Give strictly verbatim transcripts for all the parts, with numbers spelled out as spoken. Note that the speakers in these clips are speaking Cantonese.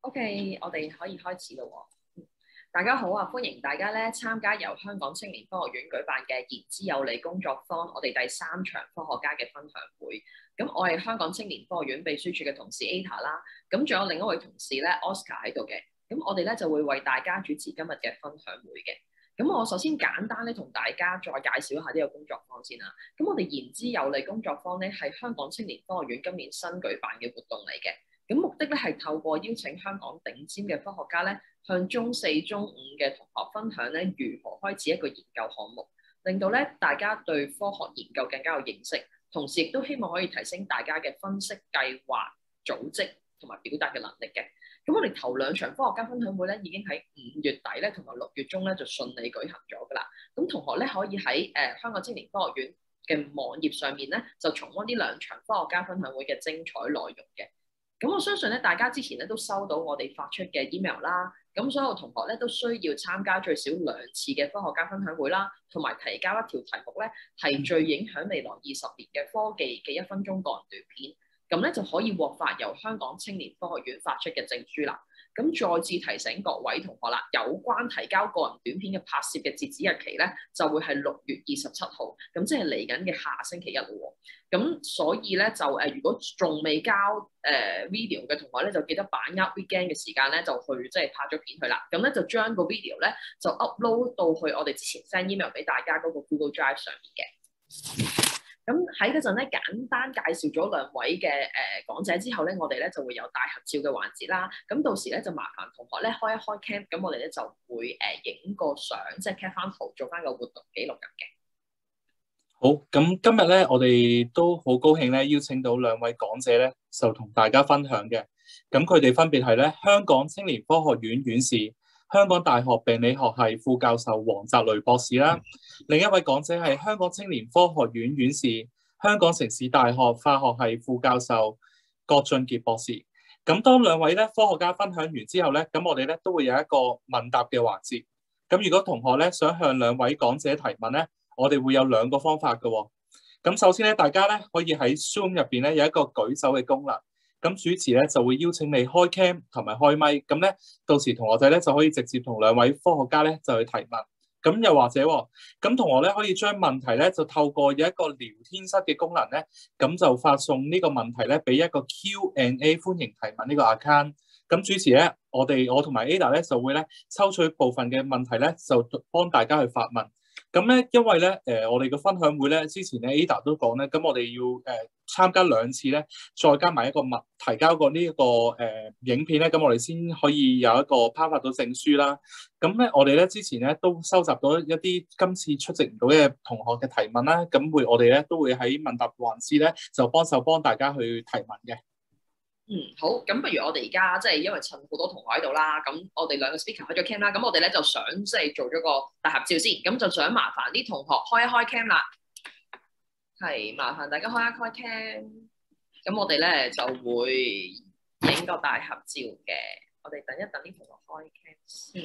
OK，我哋可以開始咯喎。大家好啊，歡迎大家咧參加由香港青年科學院舉辦嘅言之有理工作坊，我哋第三場科學家嘅分享會。咁我係香港青年科學院秘書處嘅同事 Ada 啦，咁仲有另一位同事咧 Oscar 喺度嘅。咁我哋咧就會為大家主持今日嘅分享會嘅。咁我首先簡單咧同大家再介紹一下呢個工作坊先啦。咁我哋言之有理工作坊咧係香港青年科學院今年新舉辦嘅活動嚟嘅。咁目的咧係透過邀請香港頂尖嘅科學家咧，向中四、中五嘅同學分享咧如何開始一個研究項目，令到咧大家對科學研究更加有認識，同時亦都希望可以提升大家嘅分析、計劃、組織同埋表達嘅能力嘅。咁我哋頭兩場科學家分享會咧，已經喺五月底咧同埋六月中咧就順利舉行咗噶啦。咁同學咧可以喺誒、呃、香港青年科學院嘅網頁上面咧，就重溫呢兩場科學家分享會嘅精彩內容嘅。咁我相信咧，大家之前咧都收到我哋發出嘅 email 啦。咁所有同學咧都需要參加最少兩次嘅科學家分享會啦，同埋提交一條題目咧係最影響未來二十年嘅科技嘅一分鐘個人短片。咁咧就可以獲發由香港青年科學院發出嘅證書啦。咁再次提醒各位同學啦，有關提交個人短片嘅拍攝嘅截止日期咧，就會係六月二十七號，咁即係嚟緊嘅下星期一咯。咁所以咧就誒、呃，如果仲未交誒、呃、video 嘅同學咧，就記得把握 weekend 嘅時間咧，就去即係拍咗片去啦。咁咧就將個 video 咧就 upload 到去我哋之前 send email 俾大家嗰個 Google Drive 上面嘅。咁喺嗰陣咧，簡單介紹咗兩位嘅誒、呃、講者之後咧，我哋咧就會有大合照嘅環節啦。咁到時咧就麻煩同學咧開一開 cam，咁我哋咧就會誒影、呃、個相，即係 cap 翻圖，做翻個活動記錄咁嘅。 好，咁今日咧，我哋都好高興咧，邀請到兩位講者咧，就同大家分享嘅。咁佢哋分別係咧，香港青年科學院院士、香港大學病理學系副教授黃澤雷博士啦。另一位講者係香港青年科學院院士、香港城市大學化學系副教授郭俊傑博士。咁當兩位咧科學家分享完之後咧，咁我哋咧都會有一個問答嘅環節。咁如果同學咧想向兩位講者提問咧，我哋會有兩個方法嘅喎。咁首先咧，大家咧可以喺 Zoom 入邊咧有一個舉手嘅功能。咁主持咧就會邀請你開 cam 同埋開咪。咁咧到時同學仔咧就可以直接同兩位科學家咧就去提問。咁又或者喎，咁同學咧可以將問題咧就透過有一個聊天室嘅功能咧，咁就發送呢個問題咧俾一個 Q and A 歡迎提問呢個 account。咁主持咧，我哋我同埋 Ada 咧就會咧抽取部分嘅問題咧，就幫大家去發問。咁咧，因為咧，誒、呃，我哋嘅分享會咧，之前咧 Ada 都講咧，咁我哋要誒、呃、參加兩次咧，再加埋一個物提交過呢、這、一個誒、呃、影片咧，咁我哋先可以有一個頒發到證書啦。咁咧，我哋咧之前咧都收集到一啲今次出席唔到嘅同學嘅提問啦，咁會我哋咧都會喺問答環節咧就幫手幫大家去提問嘅。 嗯，好，咁不如我哋而家即係因為趁好多同學喺度啦，咁我哋兩個 speaker 開咗 cam 啦，咁我哋咧就想即係做咗個大合照先，咁就想麻煩啲同學開一開 cam 啦，係麻煩大家開一開 cam，咁我哋咧就會影個大合照嘅，我哋等一等啲同學開 cam 先。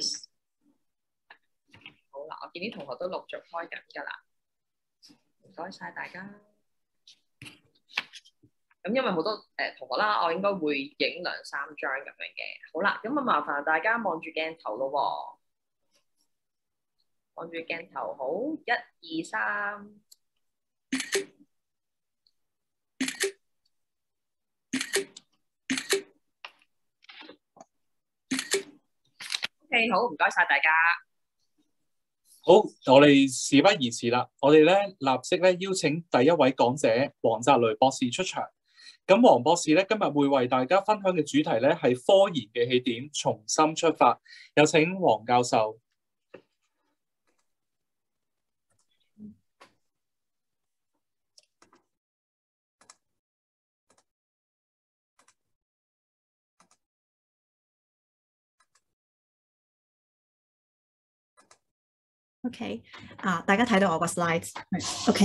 好啦，我見啲同學都陸續開緊㗎啦，唔該晒大家。咁因為好多誒、呃、同學啦，我應該會影兩三張咁樣嘅。好啦，咁啊麻煩大家望住鏡頭咯喎，望住鏡頭，好，一二三。OK， 好，唔該晒大家。 好，我哋事不宜遲啦，我哋咧立即咧邀請第一位講者黃澤雷博士出場。咁黃博士咧今日會為大家分享嘅主題咧係科研嘅起點，從心出發。有請黃教授。 OK， 啊，大家睇到我個 slides，OK，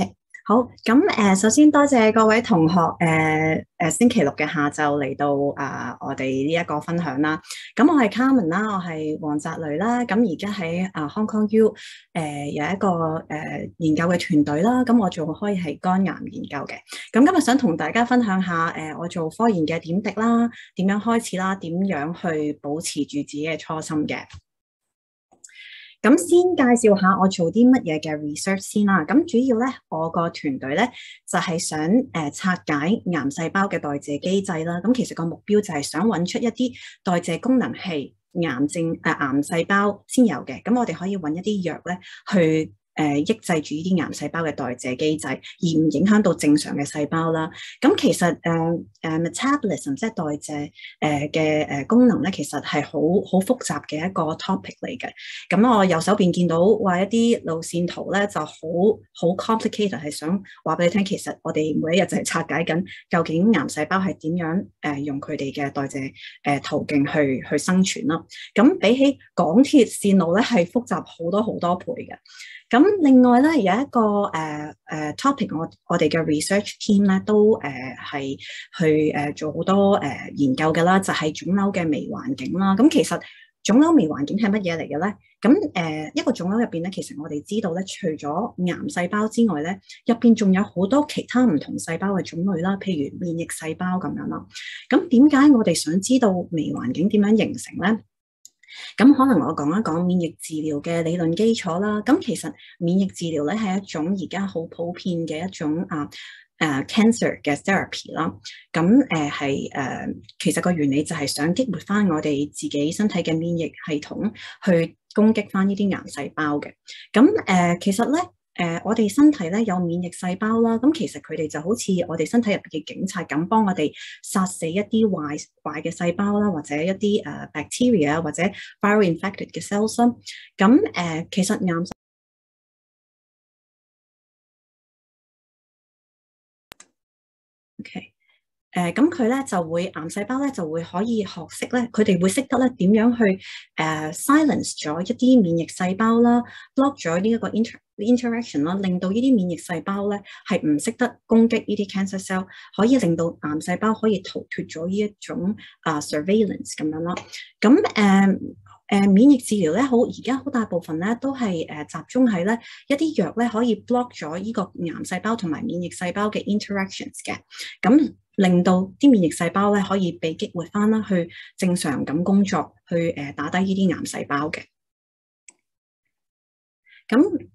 好，咁誒、呃，首先多謝各位同學，誒、呃、誒、呃，星期六嘅下晝嚟到啊、呃，我哋呢一個分享啦。咁我係 Carmen 啦，我係黃澤雷啦。咁而家喺啊 Hong Kong U 誒、呃、有一個誒、呃、研究嘅團隊啦。咁我做開係肝癌研究嘅。咁今日想同大家分享下誒、呃、我做科研嘅點滴啦，點樣開始啦，點樣去保持住自己嘅初心嘅。咁先介紹下我做啲乜嘢嘅 research 先啦。咁主要咧，我個團隊咧就係、是、想誒、呃、拆解癌細胞嘅代謝機制啦。咁其實個目標就係想揾出一啲代謝功能係癌症誒、呃、癌細胞先有嘅。咁我哋可以揾一啲藥咧去。誒、呃、抑制住呢啲癌細胞嘅代謝機制，而唔影響到正常嘅細胞啦。咁其實誒誒、呃呃、metabolism 即係代謝誒嘅誒功能咧，其實係好好複雜嘅一個 topic 嚟嘅。咁我右手邊見到話一啲路線圖咧，就好好 complicated，係想話俾你聽，其實我哋每一日就係拆解緊究竟癌細胞係點樣誒、呃、用佢哋嘅代謝誒、呃、途徑去去生存啦。咁比起港鐵線路咧，係複雜好多好多倍嘅。咁另外咧，有一個誒誒、uh, uh, topic，我我哋嘅 research team 咧都誒係、uh, 去誒、uh, 做好多誒、uh, 研究嘅啦，就係、是、腫瘤嘅微環境啦。咁其實腫瘤微環境係乜嘢嚟嘅咧？咁誒、uh, 一個腫瘤入邊咧，其實我哋知道咧，除咗癌細胞之外咧，入邊仲有好多其他唔同細胞嘅種類啦，譬如免疫細胞咁樣啦。咁點解我哋想知道微環境點樣形成咧？咁可能我講一講免疫治療嘅理論基礎啦。咁其實免疫治療咧係一種而家好普遍嘅一種啊誒 cancer 嘅 therapy 啦。咁誒係誒其實個原理就係想激活翻我哋自己身體嘅免疫系統去攻擊翻呢啲癌細胞嘅。咁誒、呃、其實咧。誒、呃，我哋身體咧有免疫細胞啦，咁其實佢哋就好似我哋身體入邊嘅警察咁，幫我哋殺死一啲壞壞嘅細胞啦，或者一啲誒、uh, bacteria 或者 viral infected 嘅 cells。咁誒、呃，其實癌，OK。誒咁佢咧就會癌細胞咧就會可以學識咧，佢哋會識得咧點樣去誒、uh, silence 咗一啲免疫細胞啦 ，block 咗呢一個 inter interaction 啦，令到呢啲免疫細胞咧係唔識得攻擊呢啲 cancer cell， 可以令到癌細胞可以逃脫咗呢一種啊、uh, surveillance 咁樣咯。咁誒。Uh, 誒、呃、免疫治療咧，好而家好大部分咧都係誒、呃、集中喺咧一啲藥咧可以 block 咗呢個癌細胞同埋免疫細胞嘅 interactions 嘅，咁令到啲免疫細胞咧可以被激活翻啦，去正常咁工作，去誒、呃、打低呢啲癌細胞嘅。咁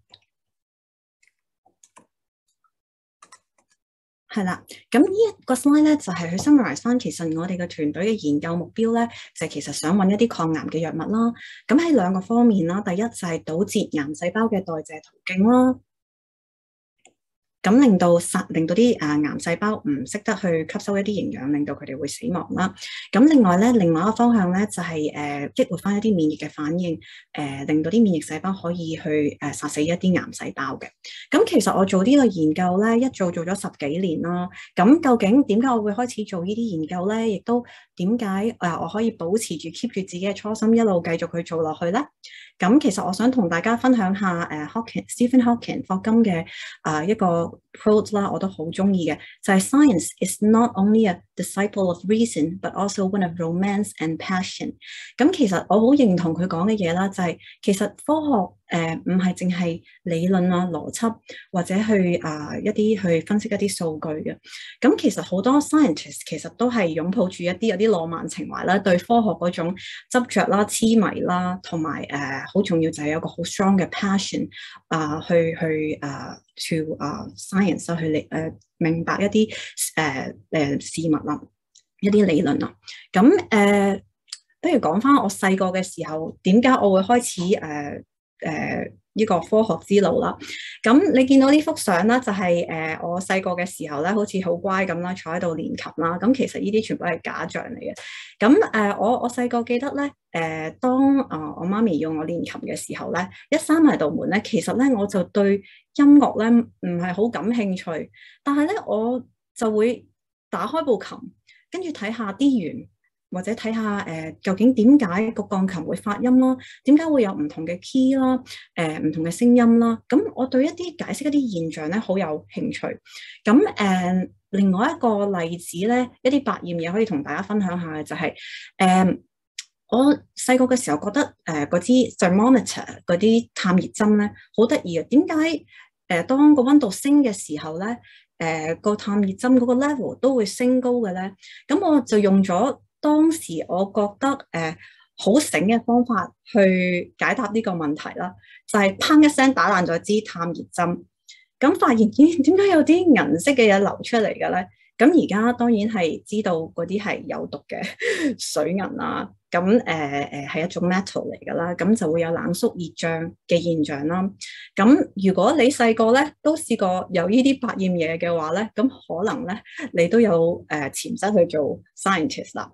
係啦，咁呢一個 slide 咧就係去 summarize 翻，其實我哋嘅團隊嘅研究目標咧，就係其實想揾一啲抗癌嘅藥物啦。咁喺兩個方面啦，第一就係堵截癌細胞嘅代謝途徑啦。咁令到殺，令到啲誒癌細胞唔識得去吸收一啲營養，令到佢哋會死亡啦。咁另外咧，另外一個方向咧就係誒激活翻一啲免疫嘅反應，誒、呃、令到啲免疫細胞可以去誒殺死一啲癌細胞嘅。咁其實我做呢個研究咧，一做做咗十幾年啦。咁究竟點解我會開始做呢啲研究咧？亦都點解誒我可以保持住 keep 住自己嘅初心，一路繼續去做落去咧？咁其實我想同大家分享下誒 Hawking Stephen Hawking 霍金嘅啊一個 quote 啦，我都好中意嘅，就係、是、Science is not only a disciple of reason, but also one of romance and passion。咁其實我好認同佢講嘅嘢啦，就係、是、其實科學誒唔係淨係理論啊、邏輯或者去啊、呃、一啲去分析一啲數據嘅。咁其實好多 scientist 其實都係擁抱住一啲有啲浪漫情懷啦，對科學嗰種執着啦、痴迷啦，同埋誒好重要就係有個好 strong 嘅 passion 啊、呃，去去啊、呃、to 啊、uh, science 去理誒、呃、明白一啲誒誒事物啦，一啲理論啦。咁誒、呃，不如講翻我細個嘅時候，點解我會開始誒誒呢個科學之路啦？咁你見到呢幅相啦，就係、是、誒、呃、我細個嘅時候咧，好似好乖咁啦，坐喺度練琴啦。咁其實呢啲全部係假象嚟嘅。咁誒、呃，我我細個記得咧，誒、呃、當啊、呃、我媽咪要我練琴嘅時候咧，一閂埋道門咧，其實咧我就對音樂咧唔係好感興趣，但係咧我就會打開部琴，跟住睇下啲弦或者睇下誒究竟點解個鋼琴會發音啦，點解會有唔同嘅 key 啦，誒、呃、唔同嘅聲音啦。咁我對一啲解釋一啲現象咧好有興趣。咁誒、呃、另外一個例子咧，一啲百厭嘢可以同大家分享下嘅就係、是、誒、呃、我細個嘅時候覺得誒嗰支 thermometer 嗰啲探熱針咧好得意啊。點解誒當個溫度升嘅時候咧，誒、呃、個探熱針嗰個 level 都會升高嘅咧？咁我就用咗當時我覺得誒好醒嘅方法去解答呢個問題啦，就係、是、砰一聲打爛咗支探熱針，咁發現咦點解有啲銀色嘅嘢流出嚟嘅咧？咁而家當然係知道嗰啲係有毒嘅水銀啦，咁誒誒係一種 metal 嚟㗎啦，咁就會有冷縮熱脹嘅現象啦。咁如果你細個咧都試過有呢啲百厭嘢嘅話咧，咁可能咧你都有誒潛質去做 scientist 啦。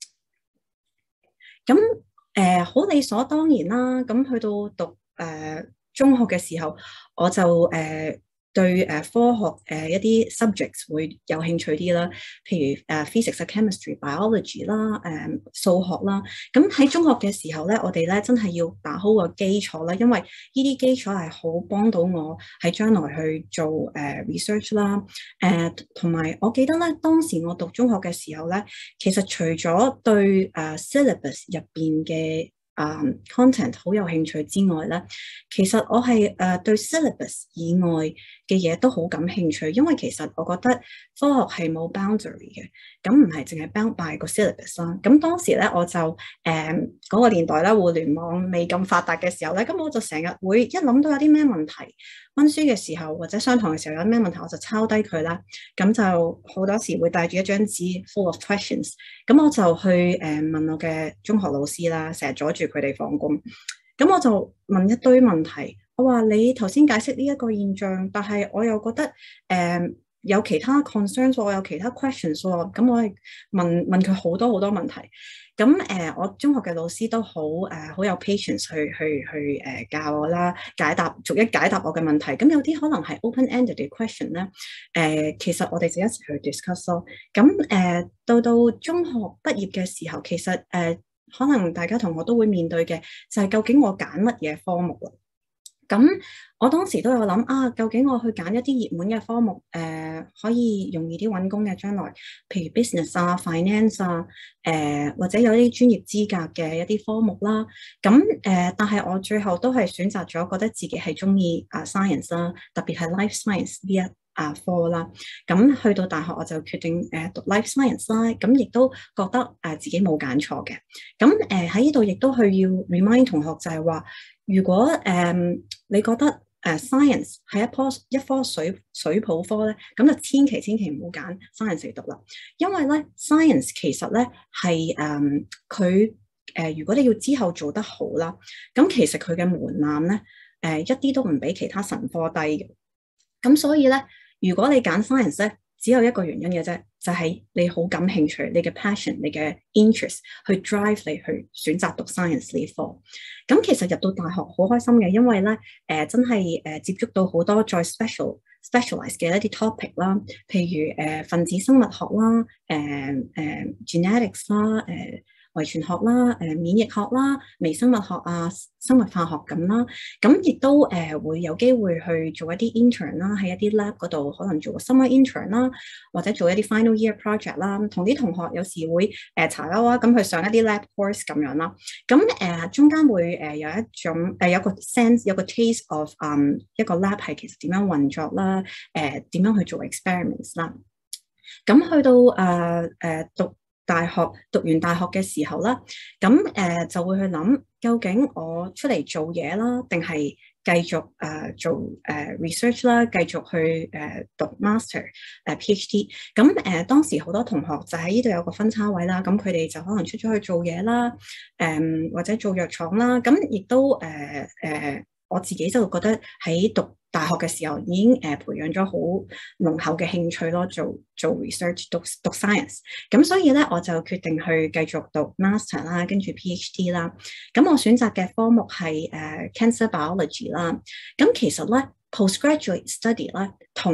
咁誒好理所當然啦。咁去到讀誒、呃、中學嘅時候，我就誒、呃、對誒科學誒、呃、一啲 subjects 會有興趣啲啦。譬如誒、呃、physics、chemistry、biology 啦，誒、呃、數學啦。咁喺中學嘅時候咧，我哋咧真係要打好個基礎啦，因為呢啲基礎係好幫到我喺將來去做誒、呃、research 啦。誒同埋我記得咧，當時我讀中學嘅時候咧，其實除咗對誒、uh, syllabus 入邊嘅誒 content 好有興趣之外咧，其實我係誒、uh, 對 syllabus 以外嘅嘢都好感興趣，因為其實我覺得科學係冇 boundary 嘅，咁唔係淨係 bound by 個 syllabus 啦。咁當時咧我就誒嗰、uh, 個年代咧，互聯網未咁發達嘅時候咧，咁我就成日會一諗到有啲咩問題，溫書嘅時候或者上堂嘅時候有咩問題，我就抄低佢啦。咁就好多時會帶住一張紙 full of questions。咁我就去誒、呃、問我嘅中學老師啦，成日阻住佢哋放工。咁我就問一堆問題。我話你頭先解釋呢一個現象，但係我又覺得誒、呃、有其他 concerns，我有其他 questions 喎。咁我係問問佢好多好多問題。咁誒、呃，我中學嘅老師都好誒，好、呃、有 patience 去去去誒、呃、教我啦，解答逐一解答我嘅問題。咁有啲可能係 open-ended 嘅 question 咧，誒、呃，其實我哋就一齊去 discuss 咯。咁誒、呃，到到中學畢業嘅時候，其實誒、呃，可能大家同學都會面對嘅就係、是、究竟我揀乜嘢科目啦。咁我當時都有諗啊，究竟我去揀一啲熱門嘅科目，誒、呃、可以容易啲揾工嘅將來，譬如 business 啊、finance 啊，誒、呃、或者有啲專業資格嘅一啲科目啦。咁誒、呃，但係我最後都係選擇咗覺得自己係中意啊 science 啦，特別係 life science 呢一啊科啦。咁去到大學我就決定誒讀 life science 啦。咁亦都覺得誒自己冇揀錯嘅。咁誒喺呢度亦都去要 remind 同學就係話，如果誒、嗯、你覺得誒、uh, science 係一科一科水水泡科咧，咁就千祈千祈唔好揀 science 嚟讀啦。因為咧 science 其實咧係誒佢誒如果你要之後做得好啦，咁其實佢嘅門檻咧誒一啲都唔比其他神科低嘅。咁所以咧，如果你揀 science 咧，只有一個原因嘅啫，就係、是、你好感興趣，你嘅 passion， 你嘅 interest 去 drive 你去選擇讀 science 呢科。咁其實入到大學好開心嘅，因為咧誒、呃、真係誒、呃、接觸到好多再 special specialize 嘅一啲 topic 啦，譬如誒、呃、分子生物學啦，誒、呃、誒、呃、genetics 啦，誒、呃。遺傳學啦、誒、呃、免疫學啦、微生物學啊、生物化學咁啦，咁亦都誒、呃、會有機會去做一啲 intern 啦，喺一啲 lab 嗰度可能做個 summer intern 啦，或者做一啲 final year project 啦，同啲同學有時會誒、呃、查樓啊，咁去上一啲 lab course 咁樣啦，咁誒、呃、中間會誒有一種誒、呃、有個 sense 有個 taste of 嗯一個 lab 係其實點樣運作啦，誒、呃、點樣去做 experiments 啦，咁去到誒誒、呃呃、讀大學讀完大學嘅時候啦，咁誒、呃、就會去諗究竟我出嚟做嘢啦，定係繼續誒、呃、做誒、呃、research 啦，繼續去誒、呃、讀 master 誒、呃、PhD。咁誒、呃、當時好多同學就喺呢度有個分叉位啦，咁佢哋就可能出咗去做嘢啦，誒、呃、或者做藥廠啦，咁亦都誒誒、呃呃、我自己就覺得喺讀大學嘅時候已經誒培養咗好濃厚嘅興趣咯，做做 research 讀讀 science， 咁所以咧我就決定去繼續讀 master 啦，跟住 PhD 啦。咁我選擇嘅科目係誒、uh, cancer biology 啦。咁其實咧 postgraduate study 咧同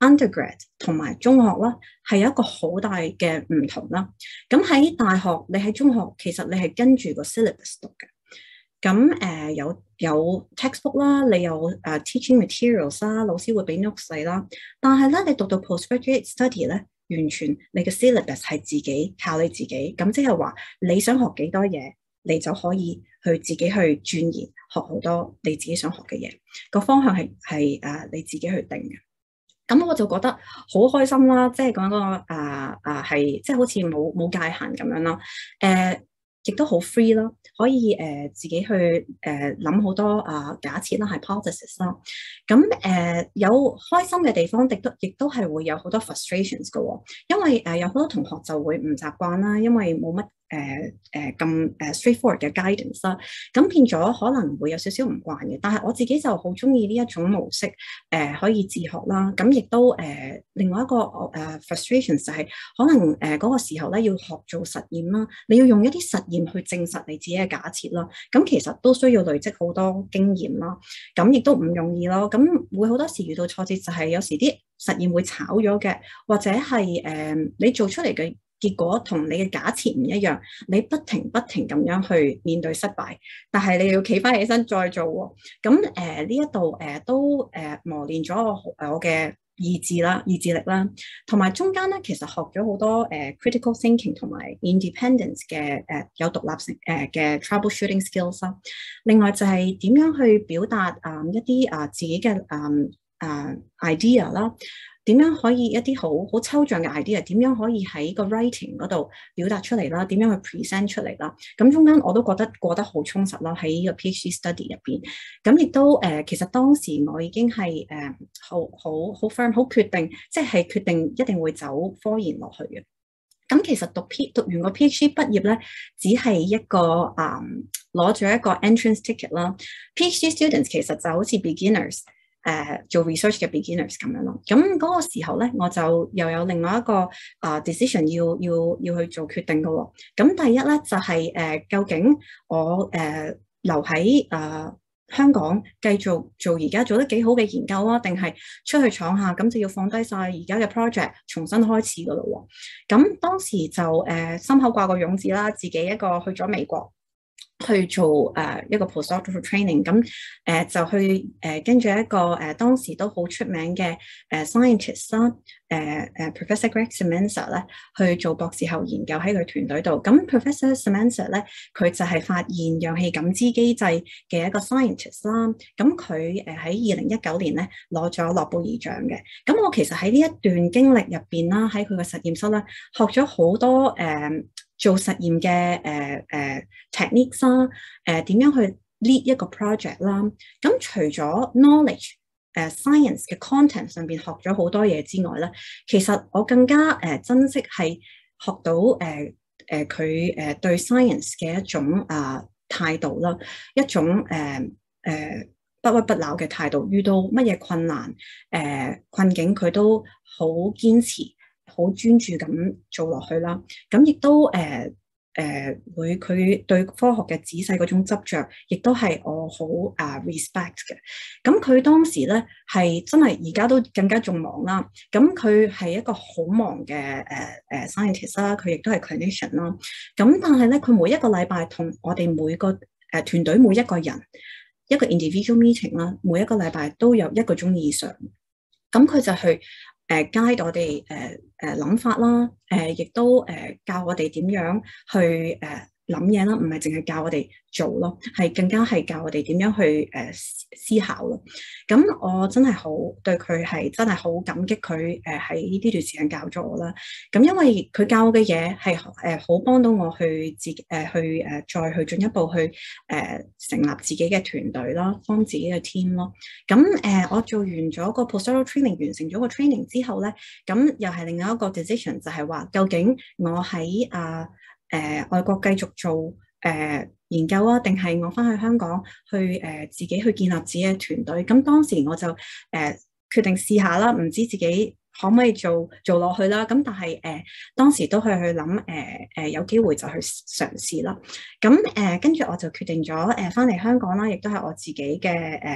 undergrad 同埋中學啦，係有一個好大嘅唔同啦。咁喺大學，你喺中學其實你係跟住個 syllabus 讀嘅。咁誒、呃、有有 textbook 啦，你有誒、uh, teaching materials 啦，老師會俾 notes 你啦。但係咧，你讀到 postgraduate study 咧，完全你嘅 syllabus 係自己靠你自己。咁即係話你想學幾多嘢，你就可以去自己去鑽研學好多你自己想學嘅嘢。個方向係係誒你自己去定嘅。咁我就覺得好開心啦，即係講個誒誒係即係好似冇冇界限咁樣啦，誒、呃。亦都好 free 啦，可以誒、呃、自己去誒諗好多啊、呃、假設啦，係 hypothesis 啦。咁誒、呃、有開心嘅地方，亦都亦都係會有好多 frustrations 嘅喎。因為誒、呃、有好多同學就會唔習慣啦，因為冇乜誒誒咁誒 straightforward 嘅 guidance 啦。咁變咗可能會有少少唔慣嘅。但係我自己就好中意呢一種模式，誒、呃、可以自學啦。咁亦都誒、呃、另外一個誒、呃、frustrations 就係可能誒嗰、呃那個時候咧要學做實驗啦，你要用一啲實驗去證實你自己嘅假設啦，咁其實都需要累積好多經驗啦，咁亦都唔容易咯。咁會好多時遇到挫折，就係有時啲實驗會炒咗嘅，或者係誒、呃、你做出嚟嘅結果同你嘅假設唔一樣，你不停不停咁樣去面對失敗，但係你要企翻起身再做喎。咁誒呢一度誒都誒、呃、磨練咗我誒我嘅意志啦、意志力啦，同埋中間咧其實學咗好多誒、呃、critical thinking 同埋 independence 嘅誒、呃、有獨立性誒嘅、呃、troubleshooting skills 啦。另外就係點樣去表達啊、呃、一啲啊、呃、自己嘅啊啊 idea 啦。點樣可以一啲好好抽象嘅 idea，點樣可以喺個 writing 嗰度表達出嚟啦？點樣去 present 出嚟啦？咁中間我都覺得過得好充實啦，喺呢個 PhD study 入邊。咁亦都誒、呃，其實當時我已經係誒好好好 firm 好決定，即係決定一定會走科研落去嘅。咁其實讀 P 讀完個 PhD 畢業咧，只係一個誒攞咗一個 entrance ticket 啦。PhD students 其實就好似 beginners。誒、uh, 做 research 嘅 beginners 咁樣咯，咁嗰個時候咧，我就又有另外一個啊、uh, decision 要要要去做決定嘅喎。咁第一咧就係、是、誒、uh, 究竟我誒、uh, 留喺啊、uh, 香港繼續做而家做得幾好嘅研究啊，定係出去闖下，咁就要放低晒而家嘅 project，重新開始嘅咯喎。咁當時就誒、uh, 心口掛個勇字啦，自己一個去咗美國。去做誒、uh, 一個 postdoctoral training，咁誒、uh, 就去誒、uh, 跟住一個誒、uh, 當時都好出名嘅誒、uh, scientist 啦，誒誒 Professor Greg Semenza 咧去做博士後研究喺佢團隊度。咁 Professor Semenza 咧，佢就係發現氧氣感知機制嘅一個 scientist 啦。咁佢誒喺二零一九年咧攞咗諾貝爾獎嘅。咁我其實喺呢一段經歷入邊啦，喺佢嘅實驗室咧學咗好多誒。Uh, 做實驗嘅誒誒 techniques 啦，誒點樣去 lead 一個 project 啦。咁除咗 knowledge 誒 science 嘅 content 上邊學咗好多嘢之外咧，其實我更加誒珍惜係學到誒誒佢誒對 science 嘅一種啊態度啦，一種誒誒不屈不撓嘅態度。遇到乜嘢困難誒困境，佢都好堅持。好專注咁做落去啦，咁亦都誒誒、呃呃、會佢對科學嘅仔細嗰種執着，亦都係我好啊 respect 嘅。咁佢當時咧係真係而家都更加仲忙啦。咁佢係一個好忙嘅誒誒 scientist 啦，佢亦都係 clinician 啦。咁但係咧，佢每一個禮拜同我哋每個誒團隊每一個人一個 individual meeting 啦，每一個禮拜都有一個鐘以上。咁佢就去。誒 guide 我哋誒誒諗法啦，誒、呃、亦都誒、呃、教我哋點樣去誒諗嘢啦，唔係淨係教我哋做咯，係更加係教我哋點樣去誒、呃、思考咯。咁我真係好對佢係真係好感激佢誒喺呢段時間教咗我啦。咁因為佢教我嘅嘢係誒好幫到我去自誒、呃、去誒、呃、再去進一步去誒、呃、成立自己嘅團隊啦，幫自己嘅 team 咯。咁誒、呃、我做完咗個 postdoctoral training， 完成咗個 training 之後咧，咁又係另外一個 decision 就係話，究竟我喺啊誒外國繼續做誒、呃、研究啊，定係我翻去香港去誒、呃、自己去建立自己嘅團隊？咁當時我就誒、呃、決定試下啦，唔知自己可唔可以做做落去啦。咁但係誒、呃、當時都係去諗誒誒有機會就去嘗試啦。咁誒跟住我就決定咗誒翻嚟香港啦，亦都係我自己嘅誒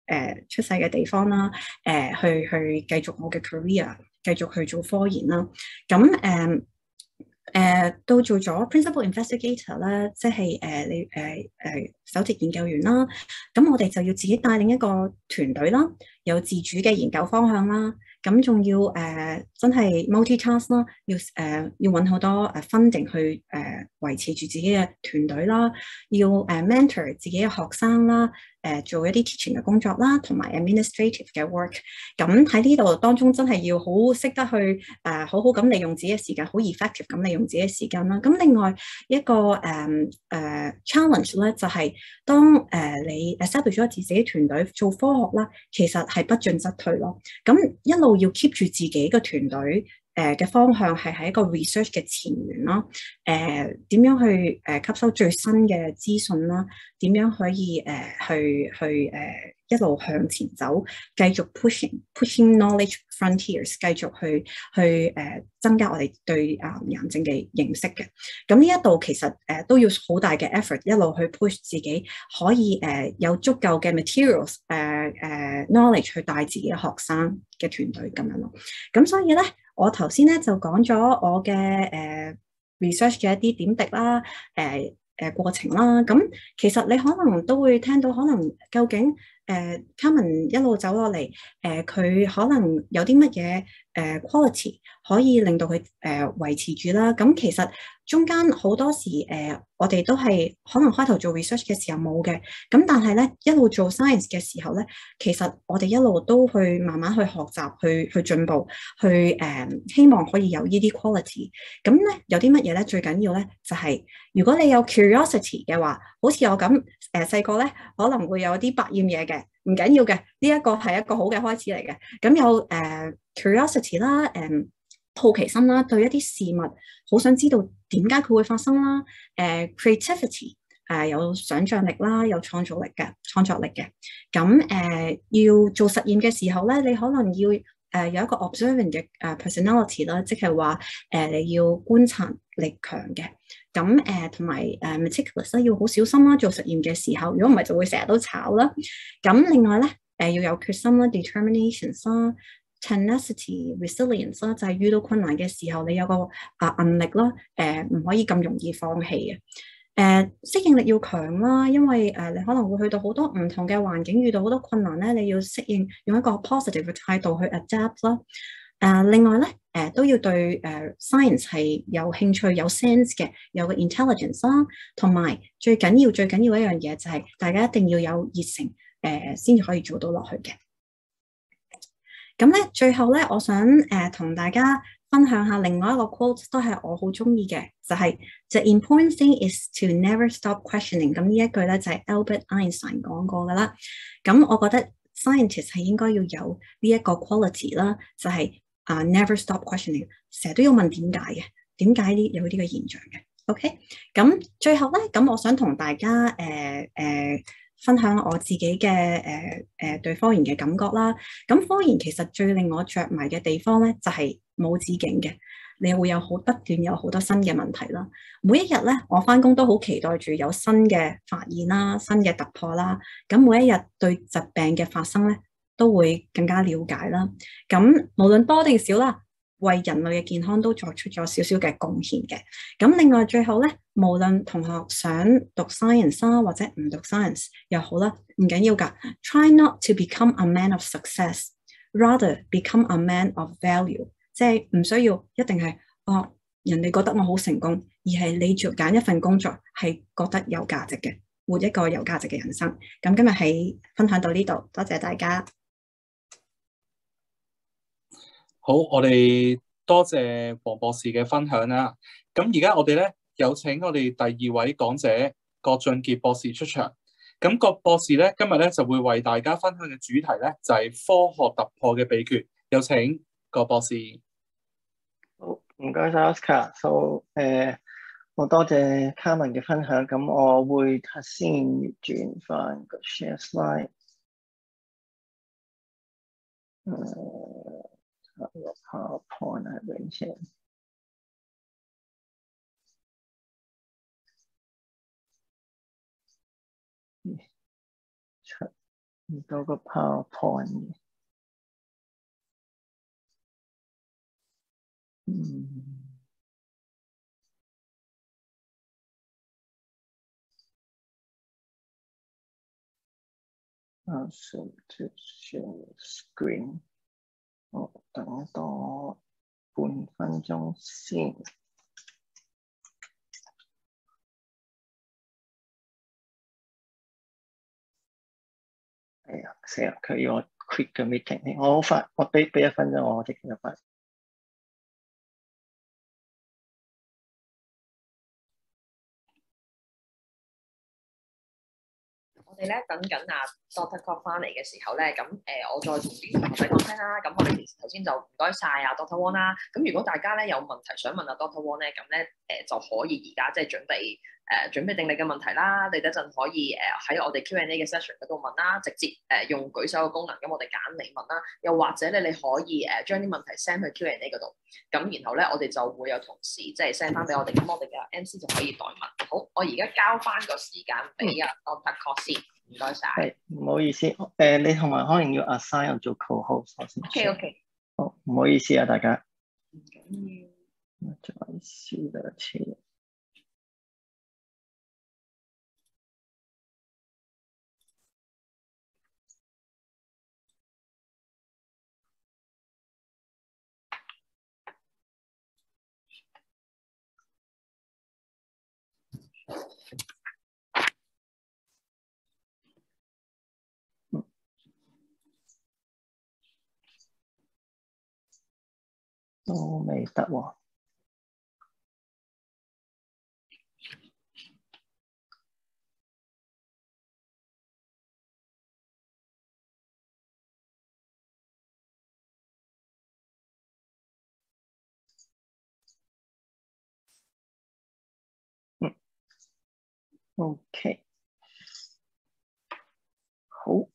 誒出世嘅地方啦，誒、呃、去去繼續我嘅 career，繼續去做科研啦。咁誒。呃誒、uh, 到做咗 principal investigator 啦，即係誒你誒誒首席研究員啦。咁我哋就要自己帶領一個團隊啦，有自主嘅研究方向啦。咁仲要誒、uh, 真係 multitask 啦，要誒、uh, 要揾好多誒 funding 去誒、uh, 維持住自己嘅團隊啦，要誒、uh, mentor 自己嘅學生啦，誒、uh, 做一啲 teaching 嘅工作啦，同埋 administrative 嘅 work。咁喺呢度當中真係要好識得去誒、uh, 好好咁利用自己嘅時間，好 effective 咁利用自己嘅時間啦。咁另外一個誒誒、uh, uh, challenge 咧，就係、是、當誒、uh, 你 establish 咗自己團隊做科學啦，其實係不進則退咯。咁一路要 keep 住自己嘅團隊誒嘅方向係喺一個 research 嘅前沿啦。誒、呃、點樣去誒吸收最新嘅資訊啦？點樣可以誒、呃、去去誒、呃、一路向前走，繼續 pushing pushing knowledge frontiers，繼續去去誒、呃、增加我哋對啊癌症嘅認識嘅。咁呢一度其實誒、呃、都要好大嘅 effort， 一路去 push 自己可以誒、呃、有足夠嘅 materials 誒、呃、誒、呃、knowledge 去帶自己嘅學生嘅團隊咁樣咯。咁所以咧，我頭先咧就講咗我嘅誒、呃、research 嘅一啲點滴啦，誒、呃、誒、呃、過程啦。咁其實你可能都會聽到，可能究竟誒、呃、Carmen 一路走落嚟，誒、呃、佢可能有啲乜嘢誒 quality 可以令到佢誒、呃、維持住啦。咁其實中間好多時誒、呃，我哋都係可能開頭做 research 嘅時候冇嘅，咁但係咧一路做 science 嘅時候咧，其實我哋一路都去慢慢去學習，去去進步，去誒、呃、希望可以有呢啲 quality。咁咧有啲乜嘢咧？最緊要咧就係、是、如果你有 curiosity 嘅話，好似我咁誒細個咧可能會有啲百厭嘢嘅，唔緊要嘅，呢、這、一個係一個好嘅開始嚟嘅。咁有誒、呃、curiosity 啦，誒、呃。好奇心啦，對一啲事物好想知道點解佢會發生啦。誒、呃、creativity 誒、呃、有想像力啦，有創造力嘅創作力嘅。咁誒、呃、要做實驗嘅時候咧，你可能要誒、呃、有一個 observing 嘅誒 personality 啦，即係話誒你要觀察力強嘅。咁誒同埋誒 meticulous 啦，要好小心啦。做實驗嘅時候，如果唔係就會成日都炒啦。咁另外咧誒、呃、要有決心啦 ，determinations 啦。Tenacity, resilience 啦，就係遇到困難嘅時候，你有個啊韌力啦，誒、呃、唔可以咁容易放棄嘅。誒、呃、適應力要強啦，因為誒、呃、你可能會去到好多唔同嘅環境，遇到好多困難咧，你要適應，用一個 positive 嘅態度去 adapt 啦。誒、呃、另外咧，誒、呃、都要對誒、呃、science 係有興趣、有 sense 嘅，有個 intelligence 啦，同埋最緊要、最緊要一樣嘢就係大家一定要有熱誠，誒先至可以做到落去嘅。咁咧，最後咧，我想誒同、呃、大家分享下另外一個 quote，都係我好中意嘅，就係、是、The important thing is to never stop questioning。咁呢一句咧就係、是、Albert Einstein 講過噶啦。咁我覺得 scientist 係應該要有呢一個 quality 啦，就係、是、啊、uh, never stop questioning，成日都要問點解嘅，點解呢有呢個現象嘅。OK，咁最後咧，咁我想同大家誒誒。呃呃分享我自己嘅誒誒對科研嘅感覺啦。咁科研其實最令我着迷嘅地方咧，就係、是、冇止境嘅，你會有好不斷有好多新嘅問題啦。每一日咧，我返工都好期待住有新嘅發現啦、新嘅突破啦。咁每一日對疾病嘅發生咧，都會更加了解啦。咁無論多定少啦，為人類嘅健康都作出咗少少嘅貢獻嘅。咁另外最後咧，無論同學想讀 science 啦，或者唔讀 science 又好啦，唔緊要㗎。Try not to become a man of success, rather become a man of value。即係唔需要一定係哦，人哋覺得我好成功，而係你做揀一份工作係覺得有價值嘅，活一個有價值嘅人生。咁今日係分享到呢度，多謝大家。 好，我哋多謝黃博士嘅分享啦。咁而家我哋咧有請我哋第二位講者郭俊傑博士出場。咁郭博士咧今日咧就會為大家分享嘅主題咧就係科學突破嘅秘訣。有請郭博士。 好，唔該晒 Oscar。So 誒，好多謝 Carmen 嘅分享。咁我會先轉翻個 share slide。誒。個 PowerPoint 喺邊先？ 見到個 PowerPoint 嘅。嗯。啊 ，so to share screen。我等多半分鐘先。哎呀，死啦！佢要我 quit 個 meeting，我好快，我俾俾一分鐘我即刻入翻。 我哋咧等緊阿 Doctor K W O K 翻嚟嘅時候咧，咁誒、呃、我再同啲同學仔講聲啦。咁我哋其實頭先就唔該晒阿 Doctor Wong 啦。咁如果大家咧有問題想問阿 Doctor Wong 咧，咁咧誒就可以而家即係準備誒、呃、準備定你嘅問題啦。你等陣可以誒喺、呃、我哋 Q and A 嘅 session 嗰度問啦，直接誒、呃、用舉手嘅功能，咁我哋揀你問啦。又或者咧你可以誒、呃、將啲問題 send 去 Q and A 嗰度，咁然後咧我哋就會有同事即係 send 翻俾我哋，咁我哋嘅 M C 就可以代問。好，我而家交翻個時間俾阿 Doctor K W O K 先。唔該晒， 係唔好意思，誒、呃、你同埋可能要 assign 我做 co-host 先。 OK OK。 好，唔好意思啊，大家。 唔緊要。 再試多次。都未得喎。嗯。OK。好。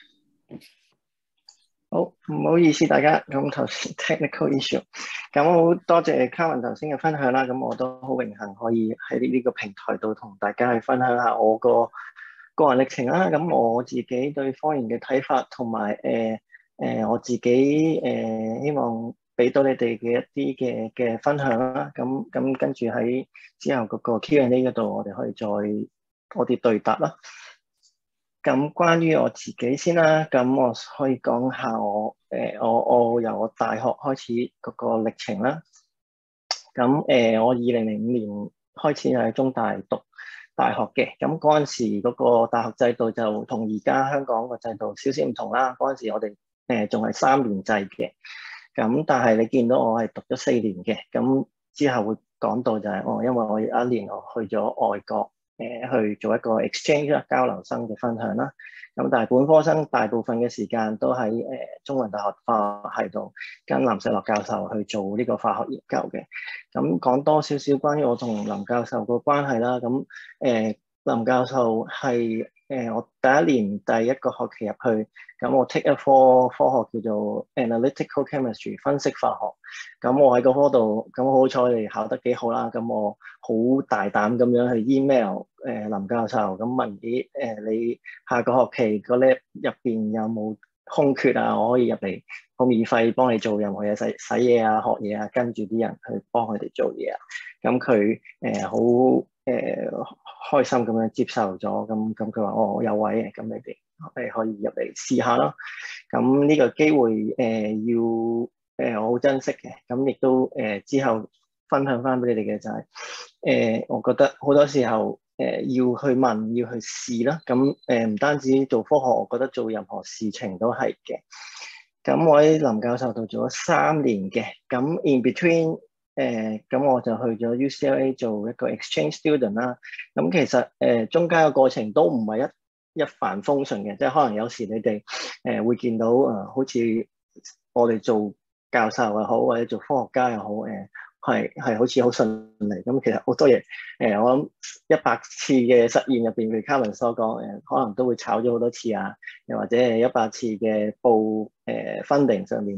好，唔好意思大家，咁頭先 technical issue，咁好多謝 Carmen 頭先嘅分享啦，咁我都好榮幸可以喺呢呢個平台度同大家去分享下我個個人歷程啦，咁我自己對科研嘅睇法，同埋誒誒我自己誒、呃、希望俾到你哋嘅一啲嘅嘅分享啦，咁咁跟住喺之後嗰個 Q and A 嗰度，我哋可以再我哋對答啦。咁關於我自己先啦，咁我可以講下我誒、呃、我我由我大學開始嗰個歷程啦。咁誒、呃、我二零零五年開始喺中大讀大學嘅，咁嗰陣時嗰個大學制度就同而家香港個制度少少唔同啦。嗰陣時我哋誒仲係三年制嘅，咁但係你見到我係讀咗四年嘅，咁之後會講到就係、是、我、哦、因為我有一年我去咗外國。誒去做一個 exchange 啦，交流生嘅分享啦。咁但係本科生大部分嘅時間都喺誒中文大學化學系度跟林世樂教授去做呢個化學研究嘅。咁講多少少關於我同林教授個關係啦。咁誒、呃、林教授係誒、呃、我第一年第一個學期入去，咁我 take 一科科學叫做 analytical chemistry 分析化學。咁我喺個科度，咁好彩你考得幾好啦。咁我好大膽咁樣去 email 誒、呃、林教授，咁問啲誒、呃、你下個學期個 lab 入邊有冇空缺啊？我可以入嚟，我免費幫你做任何嘢，洗洗嘢啊、學嘢啊，跟住啲人去幫佢哋做嘢啊。咁佢誒好誒開心咁樣接受咗，咁咁佢話我有位嘅，咁你哋誒可以入嚟試下咯。咁呢個機會誒、呃、要誒、呃、我好珍惜嘅，咁亦都誒、呃、之後分享翻俾你哋嘅就係、是、誒、呃，我覺得好多時候誒、呃、要去問，要去試啦。咁誒唔單止做科學，我覺得做任何事情都係嘅。咁我喺林教授度做咗三年嘅，咁 in between 誒、呃，咁我就去咗 U C L A 做一個 exchange student 啦。咁其實誒、呃、中間嘅過程都唔係一一帆風順嘅，即係可能有時你哋誒、呃、會見到誒、呃，好似我哋做教授又好，或者做科學家又好，誒係係好似好順利。咁其實好多嘢誒、呃，我諗一百次嘅實驗入邊，譬如 Carmen 所講，誒、呃、可能都會炒咗好多次啊，又或者係一百次嘅報誒 funding 上面都會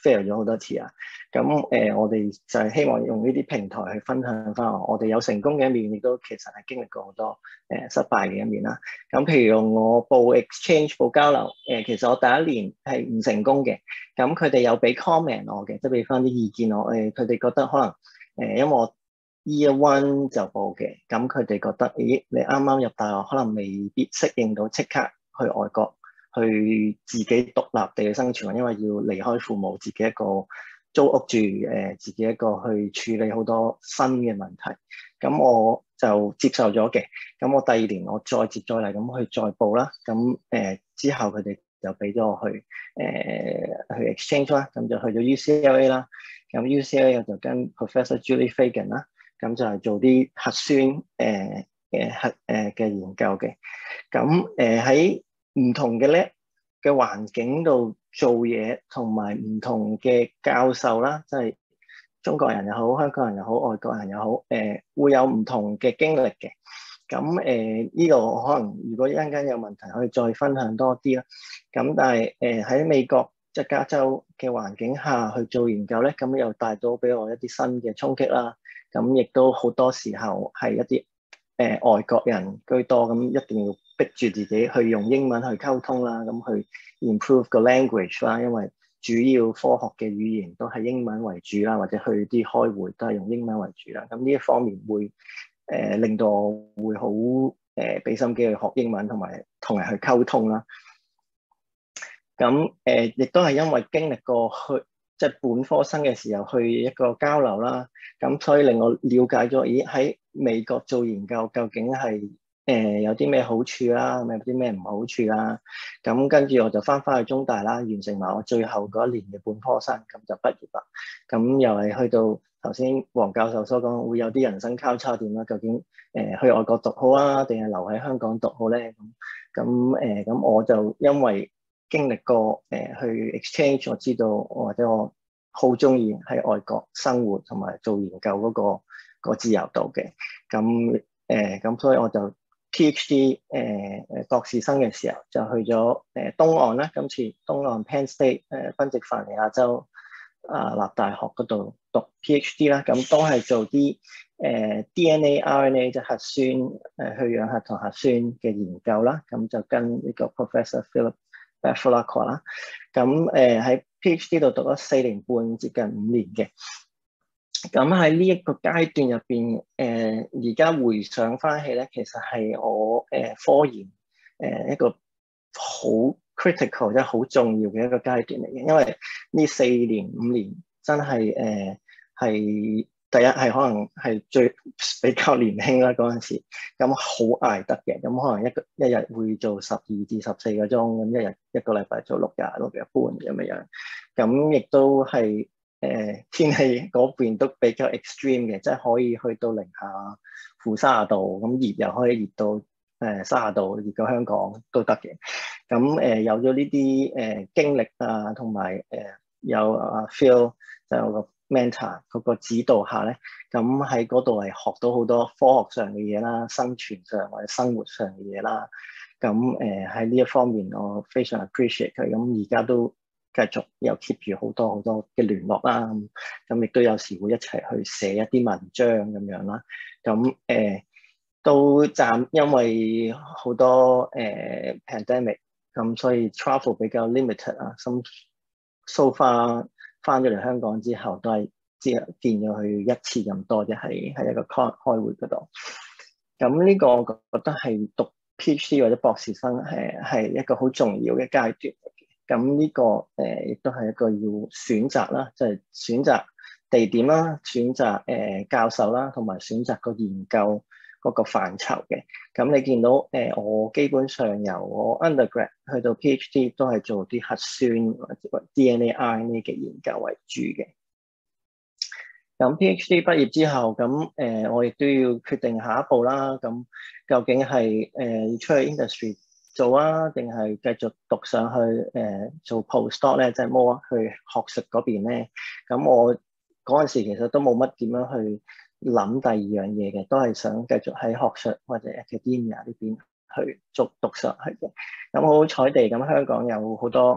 fail 咗好多次啦。咁誒、呃，我哋就係希望用呢啲平台去分享翻我哋有成功嘅一面，亦都其實係經歷過好多誒、呃、失敗嘅一面啦。咁譬如我報 exchange 報交流，誒、呃、其實我第一年係唔成功嘅。咁佢哋有俾 comment 我嘅，即係俾翻啲意見我。誒佢哋覺得可能誒、呃，因為我 year one 就報嘅，咁佢哋覺得，咦，你啱啱入大學，可能未必適應到即刻去外國，去自己獨立地去生存，因為要離開父母，自己一個租屋住，誒、呃，自己一個去處理好多新嘅問題。咁我就接受咗嘅。咁我第二年我再接再厲咁去再報啦。咁誒、呃、之後佢哋就俾咗我去誒、呃、去 exchange 啦，咁就去咗 U C L A 啦。咁 U C L A 我就跟 Professor Julie Fagan 啦。咁就係做啲核酸誒誒、呃、核誒嘅、呃、研究嘅。咁誒喺唔同嘅咧嘅環境度做嘢，同埋唔同嘅教授啦，即係中國人又好，香港人又好，外國人又好，誒、呃、會有唔同嘅經歷嘅。咁誒呢度可能如果一陣間有問題，可以再分享多啲啦。咁但係誒喺美國即係加州嘅環境下去做研究咧，咁又帶到俾我一啲新嘅衝擊啦。咁亦都好多時候係一啲誒、呃、外國人居多，咁一定要逼住自己去用英文去溝通啦，咁去 improve 個 language 啦，因為主要科學嘅語言都係英文為主啦，或者去啲開會都係用英文為主啦。咁呢一方面會誒、呃、令到我會好誒俾心機去學英文，同埋同人去溝通啦。咁誒亦都係因為經歷過去即係、就是、本科生嘅時候去一個交流啦，咁所以令我了解咗，咦喺美國做研究究竟係誒、呃、有啲咩好處啦，有啲咩唔好處啦。咁跟住我就翻返去中大啦，完成埋我最後嗰一年嘅本科生，咁就畢業啦。咁又係去到頭先黃教授所講，會有啲人生交叉點啦。究竟誒、呃、去外國讀好啊，定係留喺香港讀好咧？咁咁誒咁我就因為經歷過誒、呃、去 exchange，我知道或者我好中意喺外國生活同埋做研究嗰、那個、那個自由度嘅。咁誒咁所以我就 PhD 誒、呃、誒博士生嘅時候就去咗誒、呃、東岸啦。今次東岸 Penn State 誒、呃、賓夕凡尼亞州啊立大學嗰度讀 PhD 啦。咁都係做啲誒、呃、D N A R N A 即係核酸誒、呃、去氧核同核酸嘅研究啦。咁就跟呢個 Professor Philip Pathology 啦，咁誒喺 PhD 度讀咗四年半，接近五年嘅。咁喺呢一個階段入邊，誒而家回想翻起咧，其實係我誒、呃、科研誒、呃、一個好 critical 即係好重要嘅一個階段嚟嘅。因為呢四年五年真係誒係。呃第一係可能係最比較年輕啦嗰陣時，咁好捱得嘅，咁可能一個一日會做十二至十四個鐘，咁一日一個禮拜做六日六日半咁樣樣，咁亦都係誒、呃、天氣嗰邊都比較 extreme 嘅，即係可以去到零下負三十度，咁熱又可以熱到誒三十度，熱到香港都得嘅。咁誒、呃、有咗呢啲誒經歷啊，同埋誒有啊 Phil 就有個 mentor 嗰個指導下咧，咁喺嗰度係學到好多科學上嘅嘢啦，生存上或者生活上嘅嘢啦。咁誒喺呢一方面，我非常 appreciate 佢。咁而家都繼續有 keep 住好多好多嘅聯絡啦。咁亦都有時會一齊去寫一啲文章咁樣啦。咁誒、呃、都暫因為好多誒、呃、pandemic，咁所以 travel 比較 limited 啊。咁 so far 翻咗嚟香港之後，都係只見咗佢一次咁多，即係喺一個開開會嗰度。咁呢個我覺得係讀 PhD 或者博士生係係一個好重要嘅階段嚟嘅。咁呢個誒亦都係一個要選擇啦，即係選擇地點啦，選擇誒教授啦，同埋選擇個研究嗰個範疇嘅。咁你見到誒我基本上由我 undergrad 去到 PhD 都係做啲核酸或者 D N A R N A 嘅研究為主嘅。咁 PhD 畢業之後，咁誒、呃、我亦都要決定下一步啦。咁究竟係誒、呃、要出去 industry 做啊，定係繼續讀上去誒、呃、做 postdoc 咧，即係 more 去學術嗰邊咧？咁我嗰陣時其實都冇乜點樣去諗第二樣嘢嘅，都係想繼續喺學術或者 academia 呢邊去做讀上去嘅。咁好彩地，咁香港有好多誒、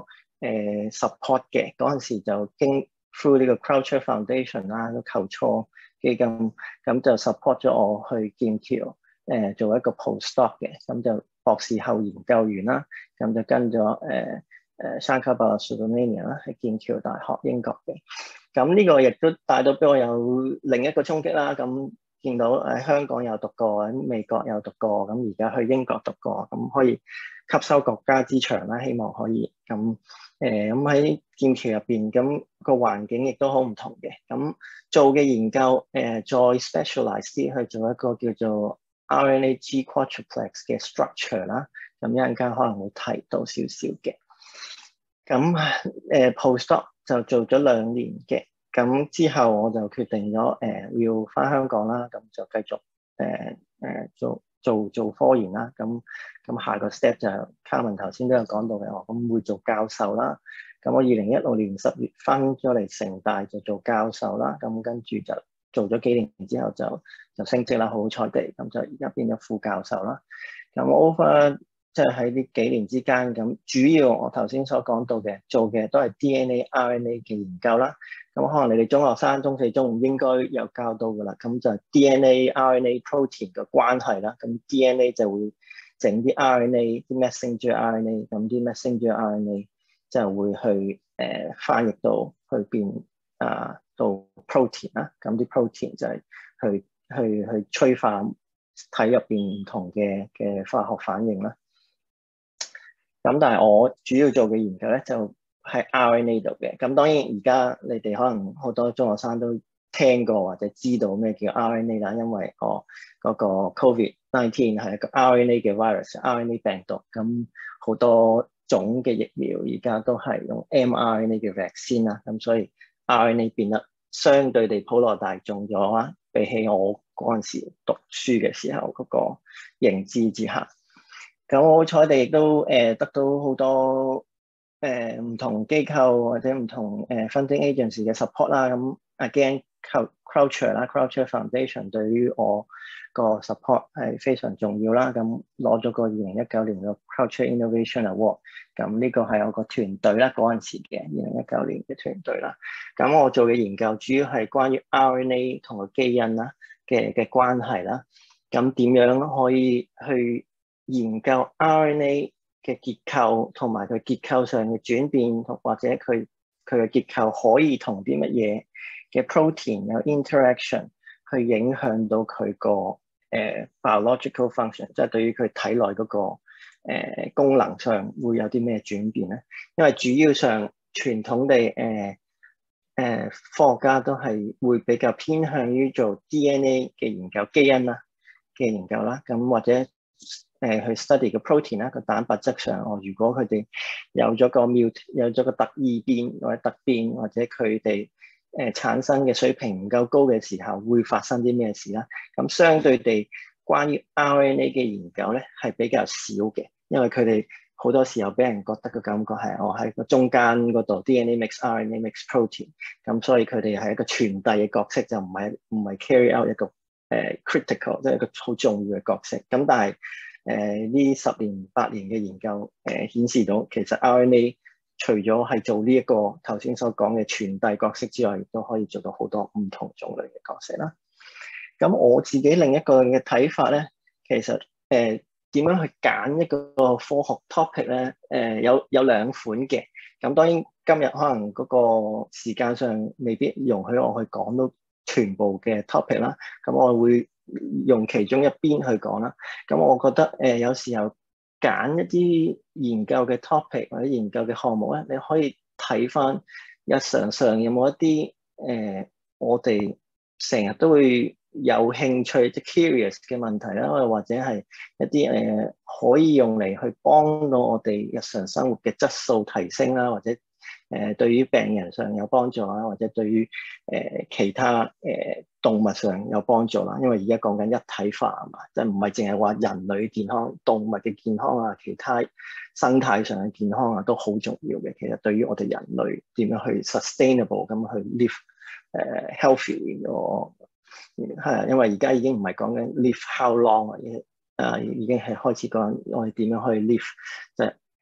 誒 support 嘅，嗰陣時就經 through 呢個 Culture Foundation 啦，個求錯基金，咁就 support 咗我去劍橋誒做一個 postdoc 嘅，咁就博士後研究員啦，咁就跟咗誒誒山卡巴蘇多尼亞啦，喺劍橋大學英國嘅，咁呢個亦都帶到俾我有另一個衝擊啦，咁見到喺香港有讀過，喺美國有讀過，咁而家去英國讀過，咁可以吸收國家之長啦，希望可以咁。誒咁喺劍橋入邊，咁個環境亦都好唔同嘅。咁做嘅研究，誒、呃、再 specialize 啲去做一個叫做 R N A G quadruplex 嘅 structure 啦。咁一陣間可能會提到少少嘅。咁誒、呃、postdoc 就做咗兩年嘅。咁之後我就決定咗誒、呃、要返香港啦。咁就繼續誒誒、呃呃、做。做做科研啦，咁咁下個 step 就 Carmen 頭先都有講到嘅，我咁會做教授啦。咁我二零一六年十月翻咗嚟成大就做教授啦，咁跟住就做咗幾年之後就就升職啦，好彩地，咁就而家變咗副教授啦。咁 over 即係喺呢幾年之間，咁主要我頭先所講到嘅做嘅都係 D N A、R N A 嘅研究啦。咁可能你哋中學生、中四、中五應該有教到㗎啦。咁就 D N A、R N A、protein 嘅關係啦。咁 D N A 就會整啲 R N A、啲 messenger R N A， 咁啲 messenger R N A 就會去誒、呃、翻譯到去變啊到 protein 啦。咁啲 protein 就係去去去催化體入邊唔同嘅嘅化學反應啦。咁但係我主要做嘅研究咧就喺 R N A 度嘅，咁當然而家你哋可能好多中學生都聽過或者知道咩叫 R N A 啦，因為我嗰個 COVID 十九 係一個 R N A 嘅 virus，R N A 病毒，咁好多種嘅疫苗而家都係用 mRNA 嘅 vaccine 啦，咁所以 R N A 變得相對地普羅大眾咗啦，比起我嗰陣時讀書嘅時候嗰個認知之下。咁好彩地亦都誒得到好多誒唔同機構或者唔同誒 funding agency 嘅 support 啦。咁 again culture 啦 culture foundation 對於我個 support 係非常重要啦。咁攞咗個二零一九年嘅 culture innovation award。咁呢個係我個團隊啦，嗰陣時嘅二零一九年嘅團隊啦。咁我做嘅研究主要係關於 R N A 同個基因啦嘅嘅關係啦。咁點樣可以去研究 R N A 嘅結構同埋佢結構上嘅轉變，同或者佢佢嘅結構可以同啲乜嘢嘅 protein 有 interaction 去影響到佢個誒 biological function， 即係對於佢體內嗰、那個誒、呃、功能上會有啲咩轉變咧？因為主要上傳統地誒誒、呃呃、科學家都係會比較偏向於做 D N A 嘅研究，基因啦嘅研究啦，咁或者。誒去 study 個 protein 啦，個蛋白質上，哦，如果佢哋有咗個 mut 有咗個突異變或者突變，或者佢哋誒產生嘅水平唔夠高嘅時候，會發生啲咩事啦？咁相對地，關於 R N A 嘅研究咧係比較少嘅，因為佢哋好多時候俾人覺得個感覺係我喺個中間嗰度 D N A mix R N A mix protein，咁所以佢哋係一個傳遞嘅角色，就唔係唔係 carry out 一個誒、uh, critical 即係一個好重要嘅角色。咁但係誒呢、呃、十年八年嘅研究誒、呃、顯示到，其實 R N A 除咗係做呢一個頭先所講嘅傳遞角色之外，亦都可以做到好多唔同種類嘅角色啦。咁我自己另一個嘅睇法咧，其實誒點、呃、樣去揀一個科學 topic 咧？誒、呃、有有兩款嘅。咁當然今日可能嗰個時間上未必容許我去講到全部嘅 topic 啦。咁我會用其中一邊去講啦，咁我覺得誒、呃、有時候揀一啲研究嘅 topic 或者研究嘅項目咧，你可以睇返日常上有冇一啲誒、呃、我哋成日都會有興趣即係 curious 嘅問題啦，或者係一啲誒、呃、可以用嚟去幫到我哋日常生活嘅質素提升啦，或者誒、呃、對於病人上有幫助啊，或者對於誒、呃、其他誒、呃動物上有幫助啦，因為而家講緊一體化啊嘛，即係唔係淨係話人類健康、動物嘅健康啊，其他生態上嘅健康啊都好重要嘅。其實對於我哋人類點樣去 sustainable 咁去 live 誒、uh, healthy 個係，因為而家已經唔係講緊 live how long 啊，誒已經係開始講我哋點樣去 live 即係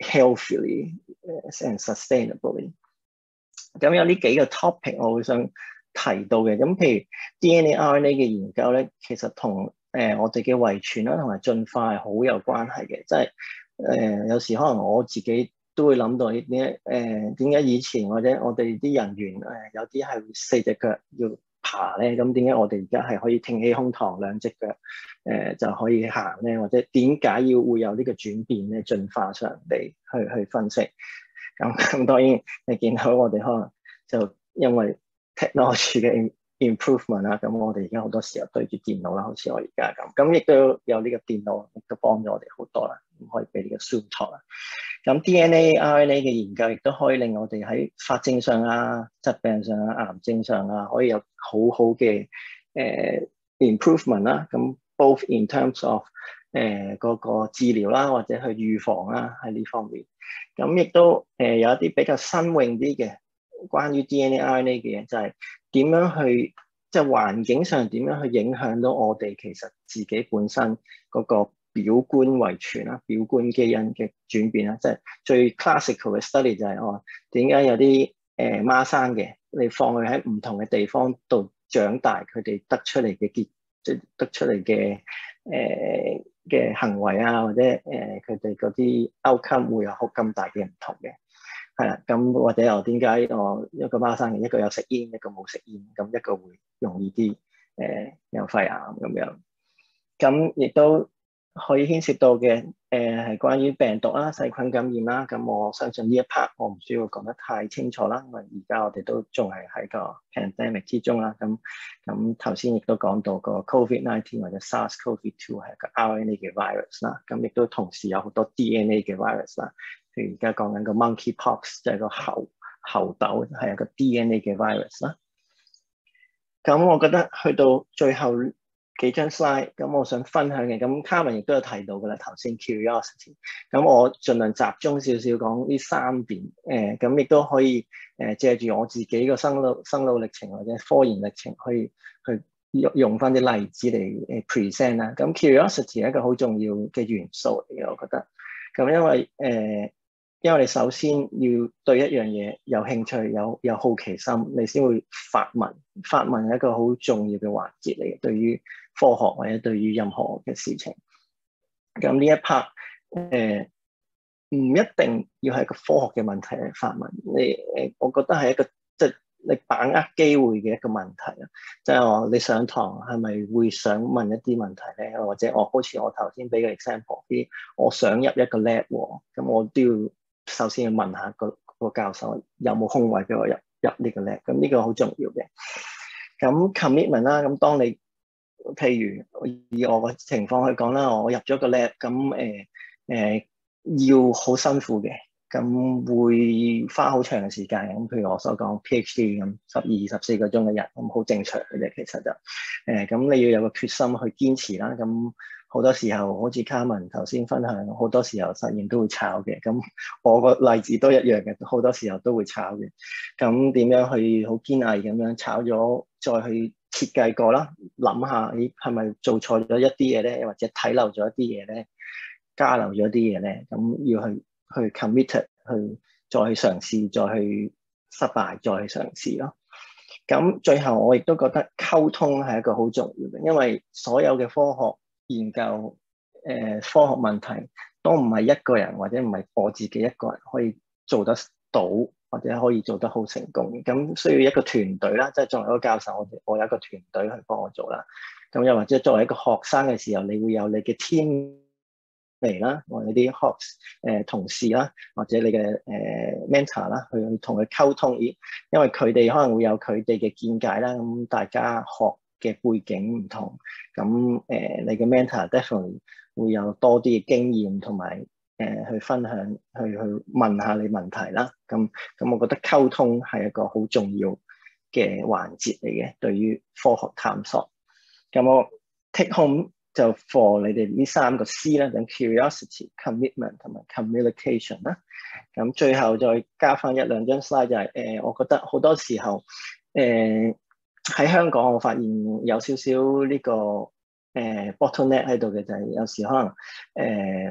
healthily and sustainably。咁有呢幾個 topic 我會想提到嘅，咁譬如 D N A R N A 嘅研究咧，其實同誒、呃、我哋嘅遺傳啦同埋進化係好有關係嘅，即係誒有時可能我自己都會諗到點解誒點解以前或者我哋啲人猿誒、呃、有啲係四隻腳要爬咧，咁點解我哋而家係可以挺起胸膛兩隻腳誒、呃、就可以行咧？或者點解要會有呢個轉變咧？進化上嚟去去分析。咁咁當然你見到我哋可能就因為 technology 嘅 improvement 啦，咁我哋而家好多時候對住電腦啦，好似我而家咁，咁亦都有呢個電腦，亦都幫咗我哋好多啦，唔可以俾呢個 Zoom talk 啦。咁 D N A R N A 嘅研究亦都可以令我哋喺發症上啊、疾病上啊、癌症上啊，可以有好好嘅誒 improvement 啦。咁 both in terms of 誒嗰個治療啦，或者去預防啦，喺呢方面。咁亦都誒有一啲比較新穎啲嘅關於 D N A R N A 嘅嘢，就係點樣去即係環境上點樣去影響到我哋其實自己本身嗰個表觀遺傳啦、表觀基因嘅轉變啦。即係最 classical 嘅 study 就係哦點解有啲誒孖生嘅，你放佢喺唔同嘅地方度長大，佢哋得出嚟嘅結即係得出嚟嘅誒嘅行為啊，或者誒佢哋嗰啲 outcome 會有好咁大嘅唔同嘅，係啦。咁或者又點解我一個孖生嘅，一個有食煙，一個冇食煙，咁一個會容易啲誒、呃、有肺癌咁樣。咁亦都可以牽涉到嘅誒係關於病毒啦、細菌感染啦。咁我相信呢一 part 我唔需要講得太清楚啦，因為而家我哋都仲係喺個 pandemic 之中啦。咁咁頭先亦都講到個 COVID nineteen 或者 SARS-CoV two 係個 R N A 嘅 virus 啦。咁亦都同時有好多 D N A 嘅 virus 啦。譬如而家講緊個 monkeypox，即係個猴猴痘係一個 D N A 嘅 virus 啦。咁我覺得去到最後幾張 slide， 咁我想分享嘅，咁 Carmen 亦都有提到㗎啦，頭先 curiosity， 咁我盡量集中少少講呢三點，誒咁亦都可以誒借住我自己個生路生路歷程或者科研歷程去去用用翻啲例子嚟誒 present 啦。咁 curiosity 係一個好重要嘅元素嚟嘅，我覺得。咁因為誒、呃，因為你首先要對一樣嘢有興趣、有有好奇心，你先會發問。發問係一個好重要嘅環節嚟嘅，對於科學或者對於任何嘅事情。咁呢一 part 誒唔一定要係個科學嘅問題嚟發問，你誒我覺得係一個即係你把握機會嘅一個問題啊！即係我你上堂係咪會想問一啲問題咧？或者我好似我頭先俾嘅 example 啲，我想入一個 lab 喎，咁我都要首先要問下個個教授有冇空位俾我入入呢個 lab，咁呢個好重要嘅。咁 commitment 啦，咁當你譬如以我個情況去講啦，我入咗個 lab，咁誒誒要好辛苦嘅，咁會花好長嘅時間。咁譬如我所講 PhD 咁十二十四個鐘嘅日，咁好正常嘅啫。其實就誒咁、呃、你要有個決心去堅持啦。咁好多時候好似 Carmen 頭先分享，好多時候實驗都會炒嘅。咁我個例子都一樣嘅，好多時候都會炒嘅。咁點樣去好堅毅咁樣炒咗，再去設計過啦，諗下咦係咪做錯咗一啲嘢咧，或者睇漏咗一啲嘢咧，加漏咗啲嘢咧，咁要去去 committed 去再去嘗試，再去失敗，再去嘗試咯。咁最後我亦都覺得溝通係一個好重要嘅，因為所有嘅科學研究誒、呃、科學問題都唔係一個人或者唔係我自己一個人可以做得到，或者可以做得好成功嘅。咁需要一個團隊啦，即係作為一個教授，我我有一個團隊去幫我做啦。咁又或者作為一個學生嘅時候，你會有你嘅 team 嚟啦，或者啲學誒同事啦，或者你嘅誒、呃、mentor 啦，去同佢溝通，因為佢哋可能會有佢哋嘅見解啦。咁大家學嘅背景唔同，咁誒、呃、你嘅 mentor definitely 會有多啲嘅經驗同埋誒去分享，去去問下你問題啦。咁咁，我覺得溝通係一個好重要嘅環節嚟嘅，對於科學探索。咁我 take home 就 for 你哋呢三個 C 啦，咁 curiosity、commitment 同埋 communication 啦。咁最後再加翻一兩張 slide 就係、是、誒、呃，我覺得好多時候誒喺、呃、香港，我發現有少少呢、這個誒、呃、bottleneck 喺度嘅，就係、是、有時可能誒、呃、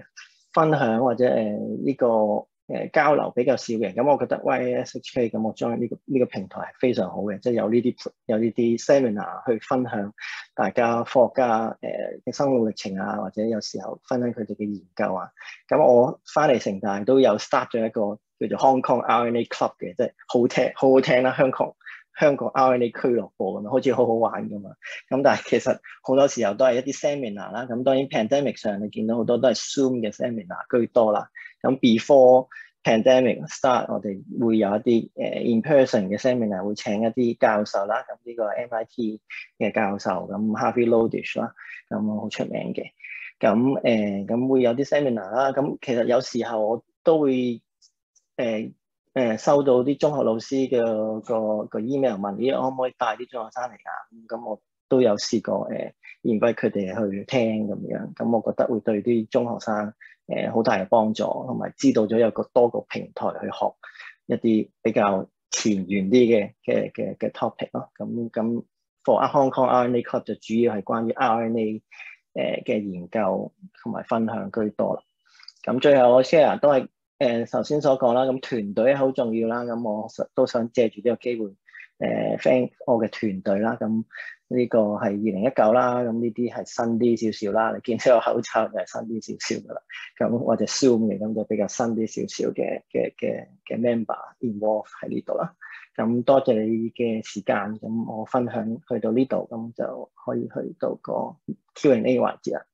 分享或者誒呢、呃這個誒、呃、交流比較少嘅，咁我覺得 Y S H K 咁我將呢個呢、這個平台係非常好嘅，即係有呢啲有呢啲 seminar 去分享大家科學家誒嘅、呃、生路歷程啊，或者有時候分享佢哋嘅研究啊。咁我翻嚟城大都有 start 咗一個叫做 Hong Kong R N A Club 嘅，即係好聽好好聽啦，香港香港 R N A 俱樂部咁樣，好似好好玩㗎嘛。咁但係其實好多時候都係一啲 seminar 啦。咁當然 pandemic 上你見到好多都係 Zoom 嘅 seminar 居多啦。咁 before pandemic start 我哋會有一啲誒 in person 嘅 seminar， 會請一啲教授啦。咁呢個 M I T 嘅教授，咁 Harvey Lodish 啦，咁好出名嘅。咁誒咁會有啲 seminar 啦。咁其實有時候我都會誒誒、呃、收到啲中學老師嘅個個 email 問咦可唔可以帶啲中學生嚟啊？咁我都有試過誒 invite 佢哋去聽咁樣。咁我覺得會對啲中學生誒好、呃、大嘅幫助，同埋知道咗有個多個平台去學一啲比較前沿啲嘅嘅嘅嘅 topic 咯。咁咁 for Hong Kong R N A Club 就主要係關於 R N A 誒嘅研究同埋分享居多啦。咁最後我 share 都係誒頭先所講啦，咁團隊好重要啦。咁我都想借住呢個機會誒 thank 我嘅團隊啦。咁呢個係二零一九啦，咁呢啲係新啲少少啦。你見到個口罩就係新啲少少噶啦。咁或者 Zoom 嘅咁就比較新啲少少嘅嘅嘅嘅 member involve 喺呢度啦。咁多謝你嘅時間，咁我分享去到呢度，咁就可以去到個 Q and A 環節啦。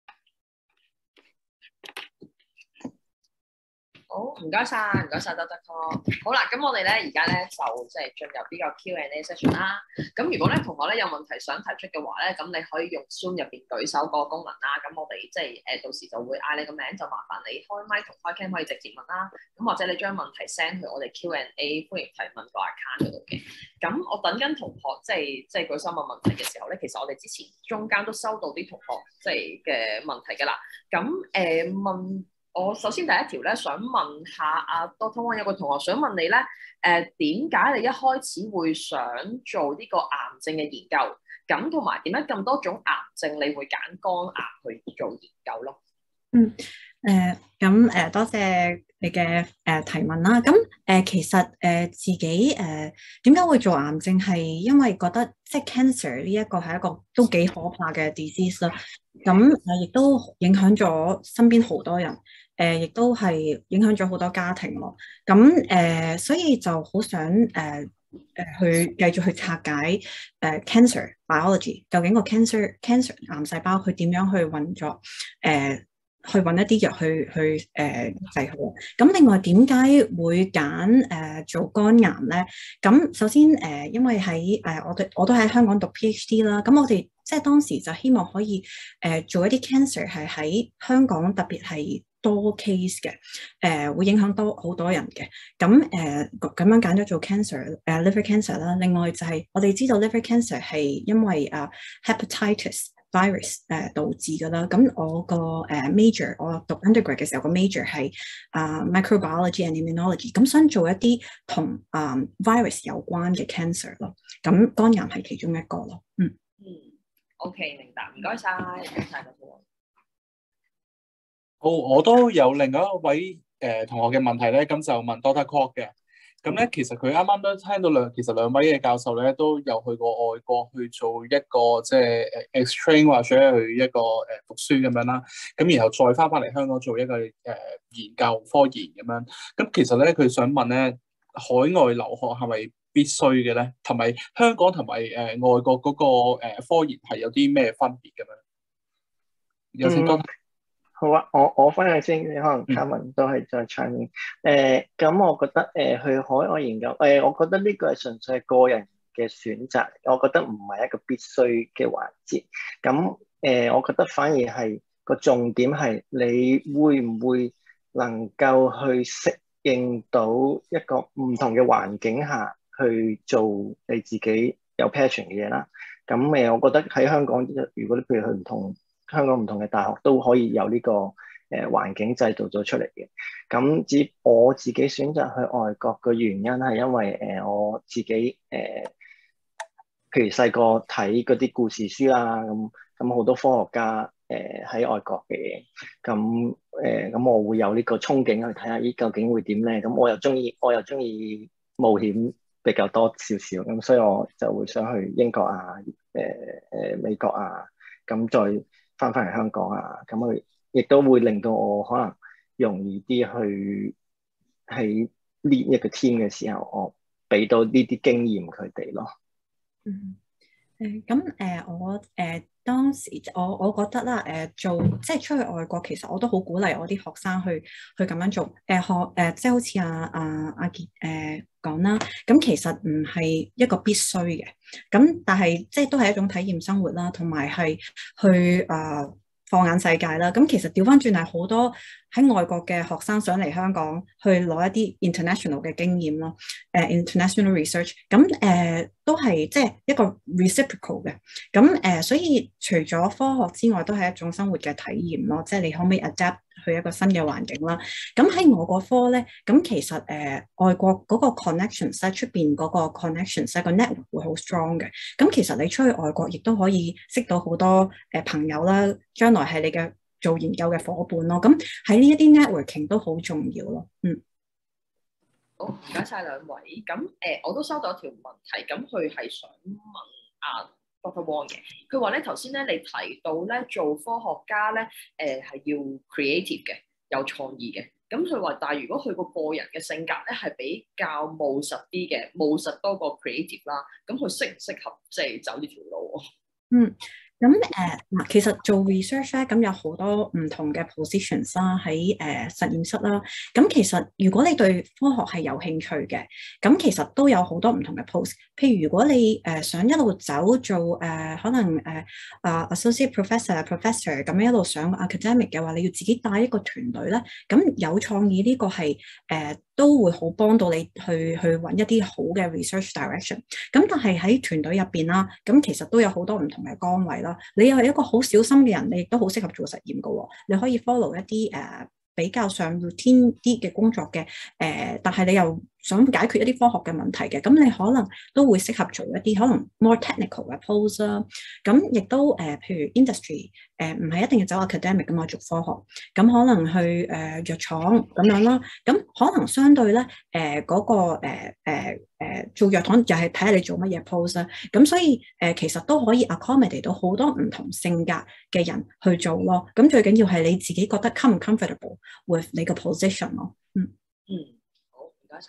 好，唔該晒，唔該晒，多得哥。好啦，咁我哋咧而家咧就即係進入呢個 Q and A session 啦。咁如果咧同學咧有問題想提出嘅話咧，咁你可以用 Zoom 入邊舉手個功能啦。咁我哋即係誒到時就會嗌你個名，就麻煩你開麥同開 cam 可以直接問啦。咁或者你將問題 send 去我哋 Q and A 歡迎提問個 account 嗰度嘅。咁我等緊同學即係即係舉手問問題嘅時候咧，其實我哋之前中間都收到啲同學即係嘅問題㗎啦。咁誒、呃、問。我首先第一條咧，想問下阿 Doctor Wong 有個同學想問你咧，誒點解你一開始會想做呢個癌症嘅研究？咁同埋點解咁多種癌症你會揀肝癌去做研究咯？ 嗯，誒咁誒多謝你嘅誒、呃、提問啦。咁誒、呃、其實誒、呃、自己誒點解會做癌症係因為覺得即係 cancer 呢一個係一個都幾可怕嘅 disease 啦。咁誒亦都影響咗身邊好多人，誒、呃、亦都係影響咗好多家庭咯。咁誒、呃、所以就好想誒誒、呃呃、去繼續去拆解誒、呃、cancer biology， 究竟個 cancer cancer 癌細胞佢點樣去運作誒？呃去揾一啲藥去去誒治好。咁另外點解會揀誒、呃、做肝癌咧？咁首先誒、呃，因為喺誒、呃、我哋我都喺香港讀 PhD 啦。咁我哋即係當時就希望可以誒、呃、做一啲 cancer 係喺香港特別係多 case 嘅，誒、呃、會影響多好多人嘅。咁誒咁樣揀咗做 cancer 誒、呃、liver cancer 啦。另外就係我哋知道 liver cancer 係因為啊、呃、hepatitis virus 誒、呃、導致㗎啦。咁我個誒、呃、major 我讀 undergrad 嘅時候個 major 係啊、呃、microbiology and immunology，咁想做一啲同啊 virus 有關嘅 cancer 咯。咁肝癌係其中一個咯。嗯嗯 ，OK 明白，唔該晒，唔該晒，多謝。 好，我都有另外一位誒、呃、同學嘅問題咧，咁就問 Doctor K W O K 嘅。咁咧，其實佢啱啱都聽到兩，其實兩位嘅教授咧都有去過外國去做一個即係誒 exchange 或者去一個誒讀書咁樣啦。咁然後再翻返嚟香港做一個誒、呃、研究科研咁樣。咁其實咧，佢想問咧，海外留學係咪必須嘅咧？同埋香港同埋誒外國嗰、那個誒、呃、科研係有啲咩分別咁樣？有請多。 好啊，我我分享先，可能 Carmen 都係再唱嘅。誒，咁我覺得誒、呃、去海外研究，誒、呃，我覺得呢個係純粹係個人嘅選擇，我覺得唔係一個必須嘅環節。咁誒、呃，我覺得反而係個重點係你會唔會能夠去適應到一個唔同嘅環境下去做你自己有 passion 嘅嘢啦。咁誒、呃，我覺得喺香港，如果你譬如去唔同香港唔同嘅大學都可以有呢、這個誒、呃、環境製造咗出嚟嘅。咁至我自己選擇去外國嘅原因係因為誒、呃、我自己誒、呃，譬如細個睇嗰啲故事書啦，咁咁好多科學家誒喺外國嘅嘢，咁誒咁我會有呢個憧憬去睇下咦究竟會點咧？咁我又中意我又中意冒險比較多少少，咁所以我就會想去英國啊、誒、呃、誒美國啊，咁再翻返嚟香港啊，咁佢亦都會令到我可能容易啲去喺呢一個 team 嘅時候，我俾到呢啲經驗佢哋咯。 嗯。誒咁誒，我誒、呃、當時我我覺得啦，誒、呃、做即係出去外國，其實我都好鼓勵我啲學生去去咁樣做。誒、呃、學誒、呃、即係好似阿阿阿傑誒講啦，咁其實唔係一個必須嘅，咁但係即係都係一種體驗生活啦，同埋係去誒、呃、放眼世界啦。咁其實調翻轉係好多喺外國嘅學生想嚟香港去攞一啲 international 嘅經驗咯，誒、uh, international research，咁誒、uh, 都係即係一個 reciprocal 嘅，咁誒、uh, 所以除咗科學之外，都係一種生活嘅體驗咯，即係你可唔可以 adapt 去一個新嘅環境啦？咁喺我個科咧，咁其實誒、uh, 外國嗰個 connections 喺出邊嗰個 connections 個 network 會好 strong 嘅，咁其實你出去外國亦都可以識到好多誒朋友啦，將來係你嘅做研究嘅伙伴咯，咁喺呢一啲 networking 都好重要咯。嗯， 好，唔該晒兩位。咁誒、呃，我都收到一條問題，咁佢係想問阿 Doctor Wong 嘅。佢話咧頭先咧你提到咧做科學家咧誒係要 creative 嘅，有創意嘅。咁佢話，但係如果佢個個人嘅性格咧係比較務實啲嘅，務實多過 creative 啦，咁佢適唔適合即係走呢條路？ 嗯。咁誒嗱，其實做 research 咧，咁有好多唔同嘅 positions 啦，喺誒實驗室啦。咁其實如果你對科學係有興趣嘅，咁其實都有好多唔同嘅 post。譬如如果你誒想一路走做誒、呃、可能誒啊 associate professor、professor 咁樣一路上 academic 嘅話，你要自己帶一個團隊咧。咁有創意呢個係誒、呃、都會好幫到你去去揾一啲好嘅 research direction。咁但係喺團隊入邊啦，咁其實都有好多唔同嘅崗位。你又係一個好小心嘅人，你亦都好適合做實驗㗎。你可以 follow 一啲誒、uh, 比較上 routine 啲嘅工作嘅誒，uh, 但係你又想解決一啲科學嘅問題嘅，咁你可能都會適合做一啲可能 more technical 嘅 pose 啦。咁亦都誒，uh, 譬如 industry 誒，唔係一定要走 academic 㗎嘛，做科學。咁可能去誒、uh, 藥廠咁樣啦。咁可能相對咧誒嗰個誒誒、uh, uh, uh, 做藥廠就係睇下你做乜嘢 pose 啦。咁所以誒、uh, 其實都可以 accommodate 到好多唔同性格嘅人去做咯。咁最緊要係你自己覺得 com 唔 comfortable with 你個 position 咯。嗯嗯，好，唔該晒。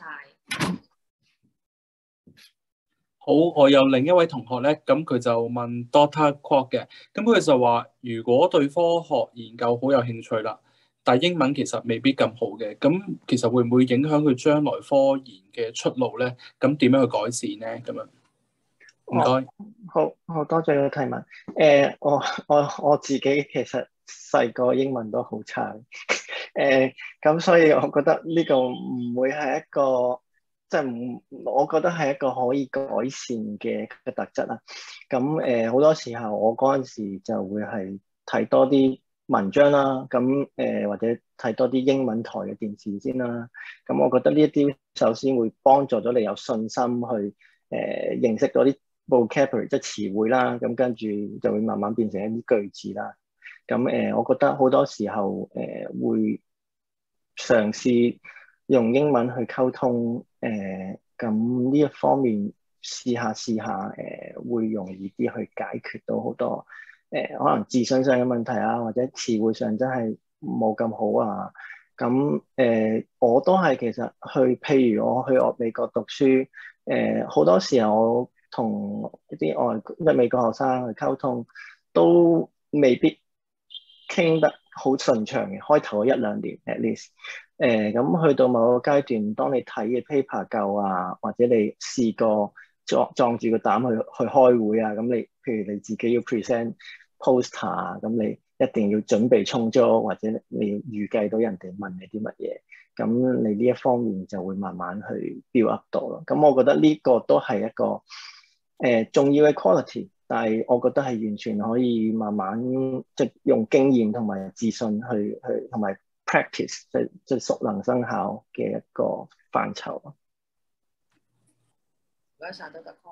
好，我有另一位同學咧，咁佢就問 Doctor K W O K 嘅，咁佢就話如果對科學研究好有興趣啦，但英文其實未必咁好嘅，咁其實會唔會影響佢將來科研嘅出路咧？咁點樣去改善咧？咁樣唔該。 好好多謝你提問。誒、呃，我我我自己其實細個英文都好差，誒、呃，咁所以我覺得呢個唔會係一個。即係唔，我覺得係一個可以改善嘅嘅特質啦。咁誒好多時候，我嗰陣時就會係睇多啲文章啦。咁誒、呃、或者睇多啲英文台嘅電視先啦。咁我覺得呢一啲首先會幫助咗你有信心去誒、呃、認識到啲 vocabulary 即係詞彙啦。咁跟住就會慢慢變成一啲句子啦。咁誒、呃，我覺得好多時候誒、呃、會嘗試用英文去溝通，誒咁呢一方面試下試下，誒、呃、會容易啲去解決到好多誒、呃、可能自信上嘅問題啊，或者詞彙上真係冇咁好啊。咁誒、呃、我都係其實去，譬如我去我美國讀書，誒、呃、好多時候我同一啲外即係美國學生去溝通，都未必傾得好順暢嘅，開頭一兩年 at least。誒咁、呃、去到某個階段，當你睇嘅 paper 夠啊，或者你試過壯壯住個膽去去開會啊，咁你譬如你自己要 present poster 啊，咁你一定要準備充足，或者你要預計到人哋問你啲乜嘢，咁你呢一方面就會慢慢去 build up 到咯。咁我覺得呢個都係一個誒、呃、重要嘅 quality，但係我覺得係完全可以慢慢即係用經驗同埋自信去去同埋。practice 即係即係熟能生巧嘅一個範疇咯。 唔該晒，多謝 Paul。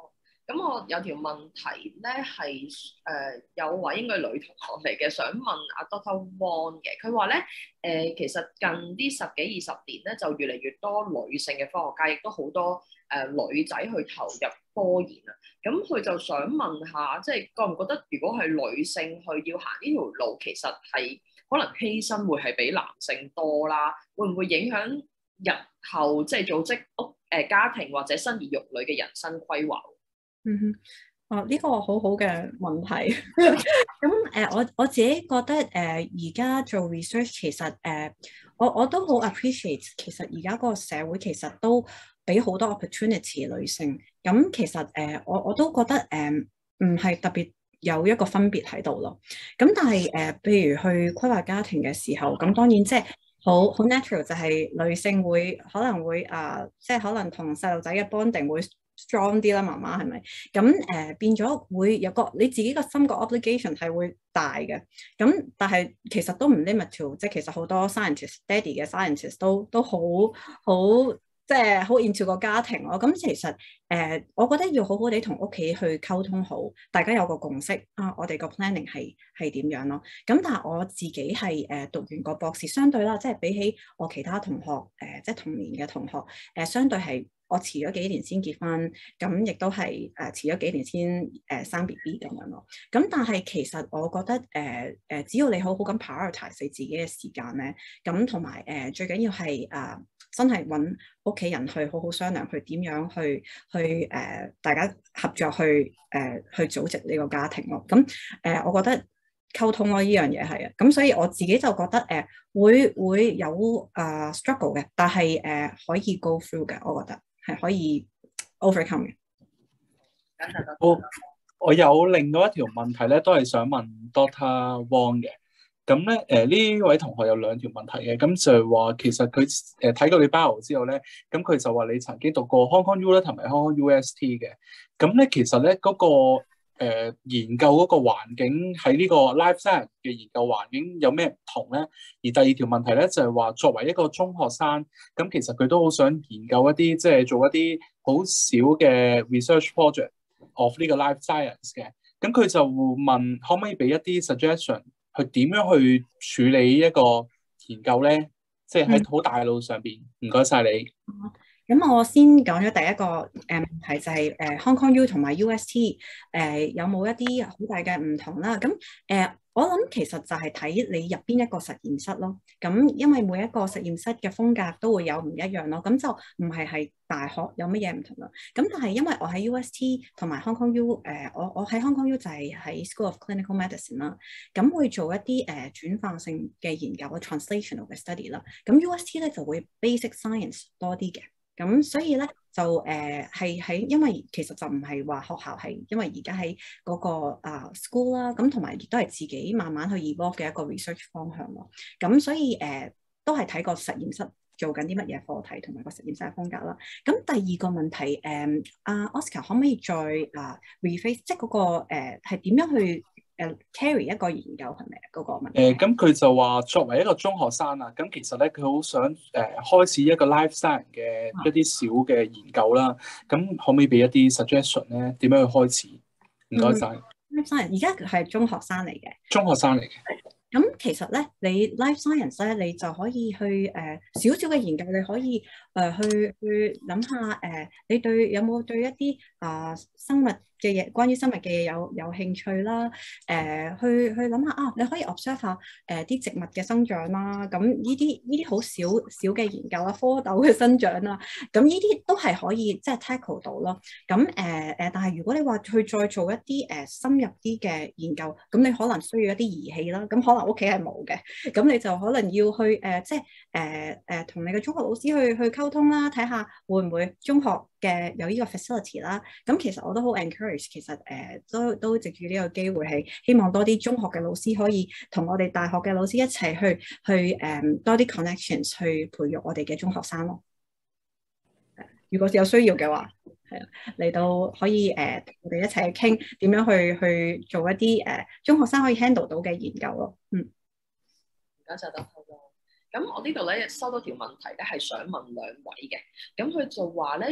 咁我有條問題咧係誒有位應該女同學嚟嘅，想問阿 Doctor Wong 嘅。佢話咧誒其實近啲十幾二十年咧就越嚟越多女性嘅科學家，亦都好多誒、呃、女仔去投入科研啊。咁佢就想問下，即係覺唔覺得如果係女性去要行呢條路，其實係可能犧牲會係比男性多啦？會唔會影響日後即係組織屋誒、呃、家庭或者生兒育女嘅人生規劃？ 嗯哼，哦，呢、這個好好嘅問題。咁誒、呃，我我自己覺得誒，而、呃、家做 research 其實誒、呃，我我都好 appreciate，其實而家嗰個社會其實都俾好多 opportunity 女性。咁其實誒、呃，我我都覺得誒，唔、呃、係特別有一個分別喺度咯。咁但係誒，譬、呃、如去規劃家庭嘅時候，咁當然即係好好 natural，就係女性會可能會啊、呃，即係可能同細路仔嘅 bonding 會strong 啲啦，媽媽係咪？咁誒、呃、變咗會有個你自己個心個 obligation 係會大嘅。咁但係其實都唔 limit to，即係其實好多 scientist、daddy 嘅 scientist 都都好好即係好 into 個家庭咯。咁其實誒、呃，我覺得要好好地同屋企去溝通好，大家有個共識啊，我哋個 planning 係係點樣咯。咁但係我自己係誒、呃、讀完個博士，相對啦，即係比起我其他同學誒、呃，即係同年嘅同學誒、呃，相對係。我遲咗幾年先結婚，咁亦都係誒遲咗幾年先誒、呃、生 B B 咁樣咯。咁但係其實我覺得誒誒、呃，只要你好好咁 prioritize 你自己嘅時間咧，咁同埋誒最緊要係誒、呃、真係揾屋企人去好好商量，去點樣去去誒、呃、大家合作去誒、呃、去組織呢個家庭咯。咁誒、呃，我覺得溝通咯，呢樣嘢係啊。咁所以我自己就覺得誒、呃、會會有誒、呃、struggle 嘅，但係誒、呃、可以 go through 嘅，我覺得。係可以 overcome 嘅。 我我有另外一條問題咧，都係想問 Doctor Wong 嘅。咁咧，誒呢位同學有兩條問題嘅。咁就係話，其實佢誒睇過你 bio 之後咧，咁佢就話你曾經讀過 Hong Kong U 啦，同埋 Hong Kong U S T 嘅。咁咧，其實咧嗰、那個、呃、研究嗰個環境喺呢個 life science 嘅研究環境有咩唔同咧？而第二條問題咧就係、是、話，作為一個中學生，咁其實佢都好想研究一啲即係做一啲好少嘅 research project of 呢個 life science 嘅。咁佢就問可唔可以俾一啲 suggestion 去點樣去處理一個研究咧？即係喺好大路上邊。唔該晒你。 咁、嗯、我先講咗第一個誒問題，就係誒 Hong Kong U 同埋 U S T 誒、呃、有冇一啲好大嘅唔同啦？咁誒、呃、我諗其實就係睇你入邊一個實驗室咯。咁因為每一個實驗室嘅風格都會有唔一樣咯。咁就唔係係大學有乜嘢唔同啦。咁但係因為我喺 U S T 同埋 Hong Kong U 誒、呃，我我喺 Hong Kong U 就係喺 School of Clinical Medicine 啦。咁會做一啲誒、呃、轉化性嘅研究嘅 translational 嘅 study 啦。咁 U S T 咧就會 basic science 多啲嘅。咁所以咧就誒係喺，因為其實就唔係話學校係，因為而家喺嗰個啊、uh, school 啦，咁同埋亦都係自己慢慢去 evolve 嘅一個 research 方向咯。咁所以誒、uh, 都係睇個實驗室做緊啲乜嘢課題，同埋個實驗室嘅風格啦。咁第二個問題誒，阿、uh, Oscar 可唔可以再啊、uh, rephrase，即係嗰、那個誒係點樣去誒 carry 一個研究係咪嗰個問題？ 誒咁佢就話作為一個中學生啊，咁其實咧佢好想誒、呃、開始一個 life science 嘅一啲小嘅研究啦。咁、嗯、可唔可以俾一啲 suggestion 咧？點樣去開始？唔該晒。 life science 而家係中學生嚟嘅。中學生嚟嘅。 咁其實咧，你 life science 咧，你就可以去誒少少嘅研究，你可以誒、呃、去去諗下誒、呃，你對有冇對一啲啊、呃、生物嘅嘢，關於生物嘅嘢有有興趣啦？誒、呃，去去諗下啊，你可以 observe 下誒啲、呃、植物嘅生長啦。咁呢啲呢啲好少少嘅研究啦，蝌蚪嘅生長啦，咁呢啲都係可以即係 tackle 到咯。咁誒誒，但係如果你話去再做一啲誒、呃、深入啲嘅研究，咁你可能需要一啲儀器啦。咁可能屋企係冇嘅，咁你就可能要去誒、呃，即係誒誒，同、呃、你嘅中學老師去去溝通啦，睇下會唔會中學嘅有呢個 facility 啦。咁其實我都好 encourage，其實誒、呃、都都藉住呢個機會係希望多啲中學嘅老師可以同我哋大學嘅老師一齊去去誒、呃、多啲 connections 去培育我哋嘅中學生咯。如果有需要嘅話，係啊，嚟到可以誒、呃、我哋一齊去傾點樣去去做一啲誒、呃、中學生可以 handle 到嘅研究咯。嗯， 唔該曬得好多。咁我呢度咧收到條問題咧，係想問兩位嘅。咁佢就話咧，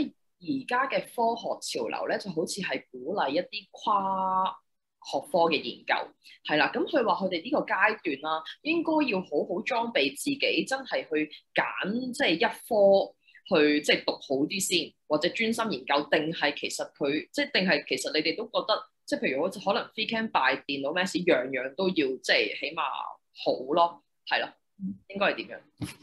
而家嘅科學潮流咧，就好似係鼓勵一啲跨學科嘅研究，係啦。咁佢話佢哋呢個階段啦，應該要好好裝備自己，真係去揀即係一科去即係讀好啲先，或者專心研究，定係其實佢即係定係其實你哋都覺得，即係譬如好似可能 free cam by 電腦 Maths 樣樣都要即係起碼好咯，係咯，應該係點樣？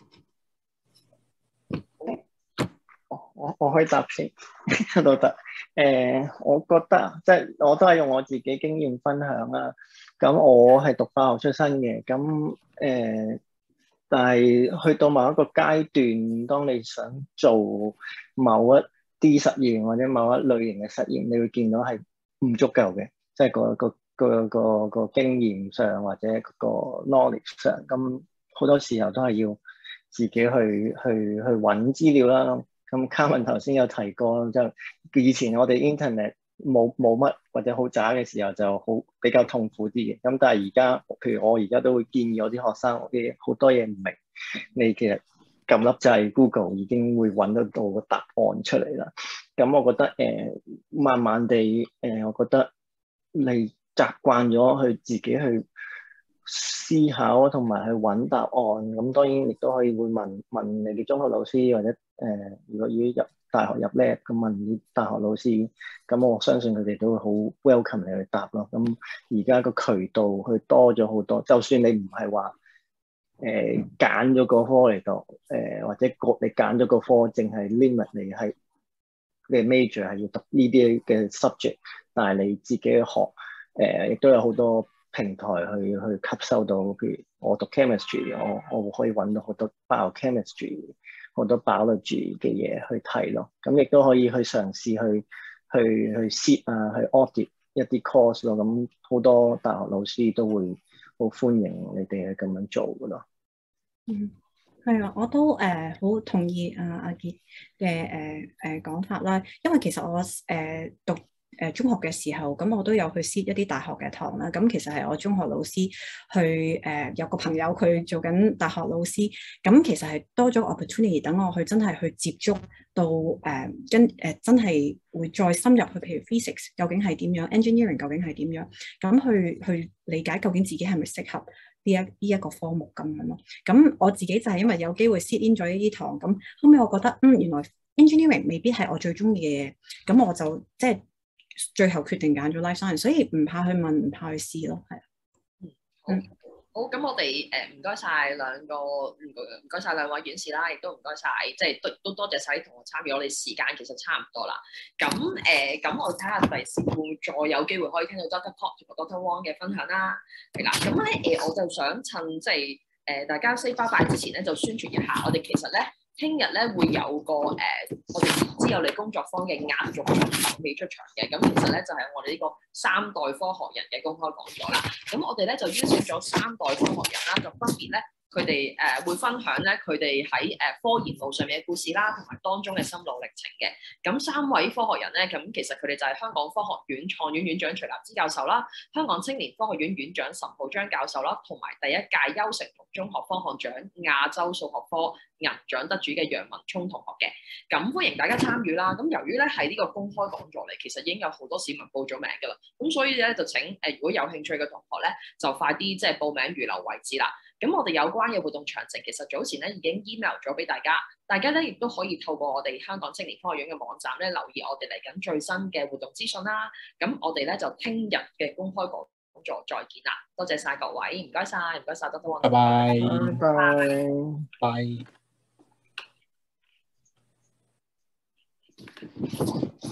我我可以答先都得。誒、呃，我覺得即係我都係用我自己經驗分享啦。咁我係讀化學出身嘅，咁誒、呃，但係去到某一個階段，當你想做某一啲實驗或者某一類型嘅實驗，你會見到係唔足夠嘅，即係個個個個個經驗上或者個 knowledge 上，咁好多時候都係要自己去去去揾資料啦。咁 Carmen 頭先有提過，就以前我哋 internet 冇冇乜或者好渣嘅時候就好比較痛苦啲嘅。咁但係而家，譬如我而家都會建議我啲學生，我啲好多嘢唔明，你其實撳粒掣 Google 已經會揾得到個答案出嚟啦。咁我覺得誒、呃，慢慢地誒、呃，我覺得你習慣咗去自己去思考同埋去揾答案，咁當然亦都可以會問問你哋中學老師或者誒、呃，如果要入大學入 lab 咁問啲大學老師，咁我相信佢哋都會好 welcome 你去答咯。咁而家個渠道去多咗好多，就算你唔係話誒揀咗個科嚟讀，誒、呃、或者個你揀咗個科，淨係 limit 你係你 major 係要讀呢啲嘅 subject， 但係你自己去學，誒、呃、亦都有好多平台去去吸收到，譬如我讀 chemistry， 我我可以揾到好多 biochemistry 好多 biology 嘅嘢去睇咯。咁亦都可以去嘗試去去去 sit 啊，去 audit 一啲 course 咯。咁好多大學老師都會好歡迎你哋去咁樣做噶咯。 嗯，係啊，我都誒好、呃、同意阿阿傑嘅誒誒講法啦。因為其實我誒、呃、讀誒、呃、中學嘅時候，咁我都有去 sit 一啲大學嘅堂啦。咁其實係我中學老師去誒、呃、有個朋友佢做緊大學老師，咁其實係多咗 opportunity 等我去真係去接觸到誒、呃、跟誒、呃、真係會再深入去，譬如 physics 究竟係點樣 ，engineering 究竟係點樣，咁去去理解究竟自己係咪適合呢一呢一個科目咁樣咯。咁我自己就係因為有機會 sit in 咗呢啲堂，咁後尾我覺得嗯原來 engineering 未必係我最中意嘅嘢，咁我就即係最後決定揀咗 life science， 所以唔怕去問，唔怕去試咯，係。 嗯，好，好，咁我哋誒唔該晒兩個唔唔該晒兩位院士啦，亦都唔該晒，即係都都多謝晒啲同學參與，我哋時間其實差唔多啦。咁誒，咁、呃、我睇下第時會再有機會可以聽到 Doctor Pop 同埋 Doctor Wong 嘅分享啦。係啦，咁咧誒，我就想趁即係誒大家 say bye bye 之前咧，就宣傳一下，我哋其實咧。聽日咧會有個誒、呃，我哋言之有理工作坊嘅壓軸場未出場嘅，咁其實咧就係、是、我哋呢個三代科學人嘅公開講座啦。咁我哋咧就邀請咗三代科學人啦，就分別咧佢哋誒會分享咧佢哋喺誒科研路上面嘅故事啦，同埋當中嘅心路歷程嘅。咁三位科學人咧，咁其實佢哋就係香港科學院創院院長徐立之教授啦，香港青年科學院院長岑浩章教授啦，同埋第一屆優成同中學科學獎亞洲數學科銀獎得主嘅楊文聰同學嘅。咁歡迎大家參與啦。咁由於咧係呢個公開講座嚟，其實已經有好多市民報咗名㗎啦。咁所以咧就請誒、呃、如果有興趣嘅同學咧，就快啲即係報名預留位置啦。咁我哋有關嘅活動詳情，其實早前咧已經 email 咗俾大家，大家咧亦都可以透過我哋香港青年科學院嘅網站咧留意我哋嚟緊最新嘅活動資訊啦。咁我哋咧就聽日嘅公開講座再見啦，多謝晒各位，唔該晒，唔該晒，Doctor Wong， 拜拜， 拜拜。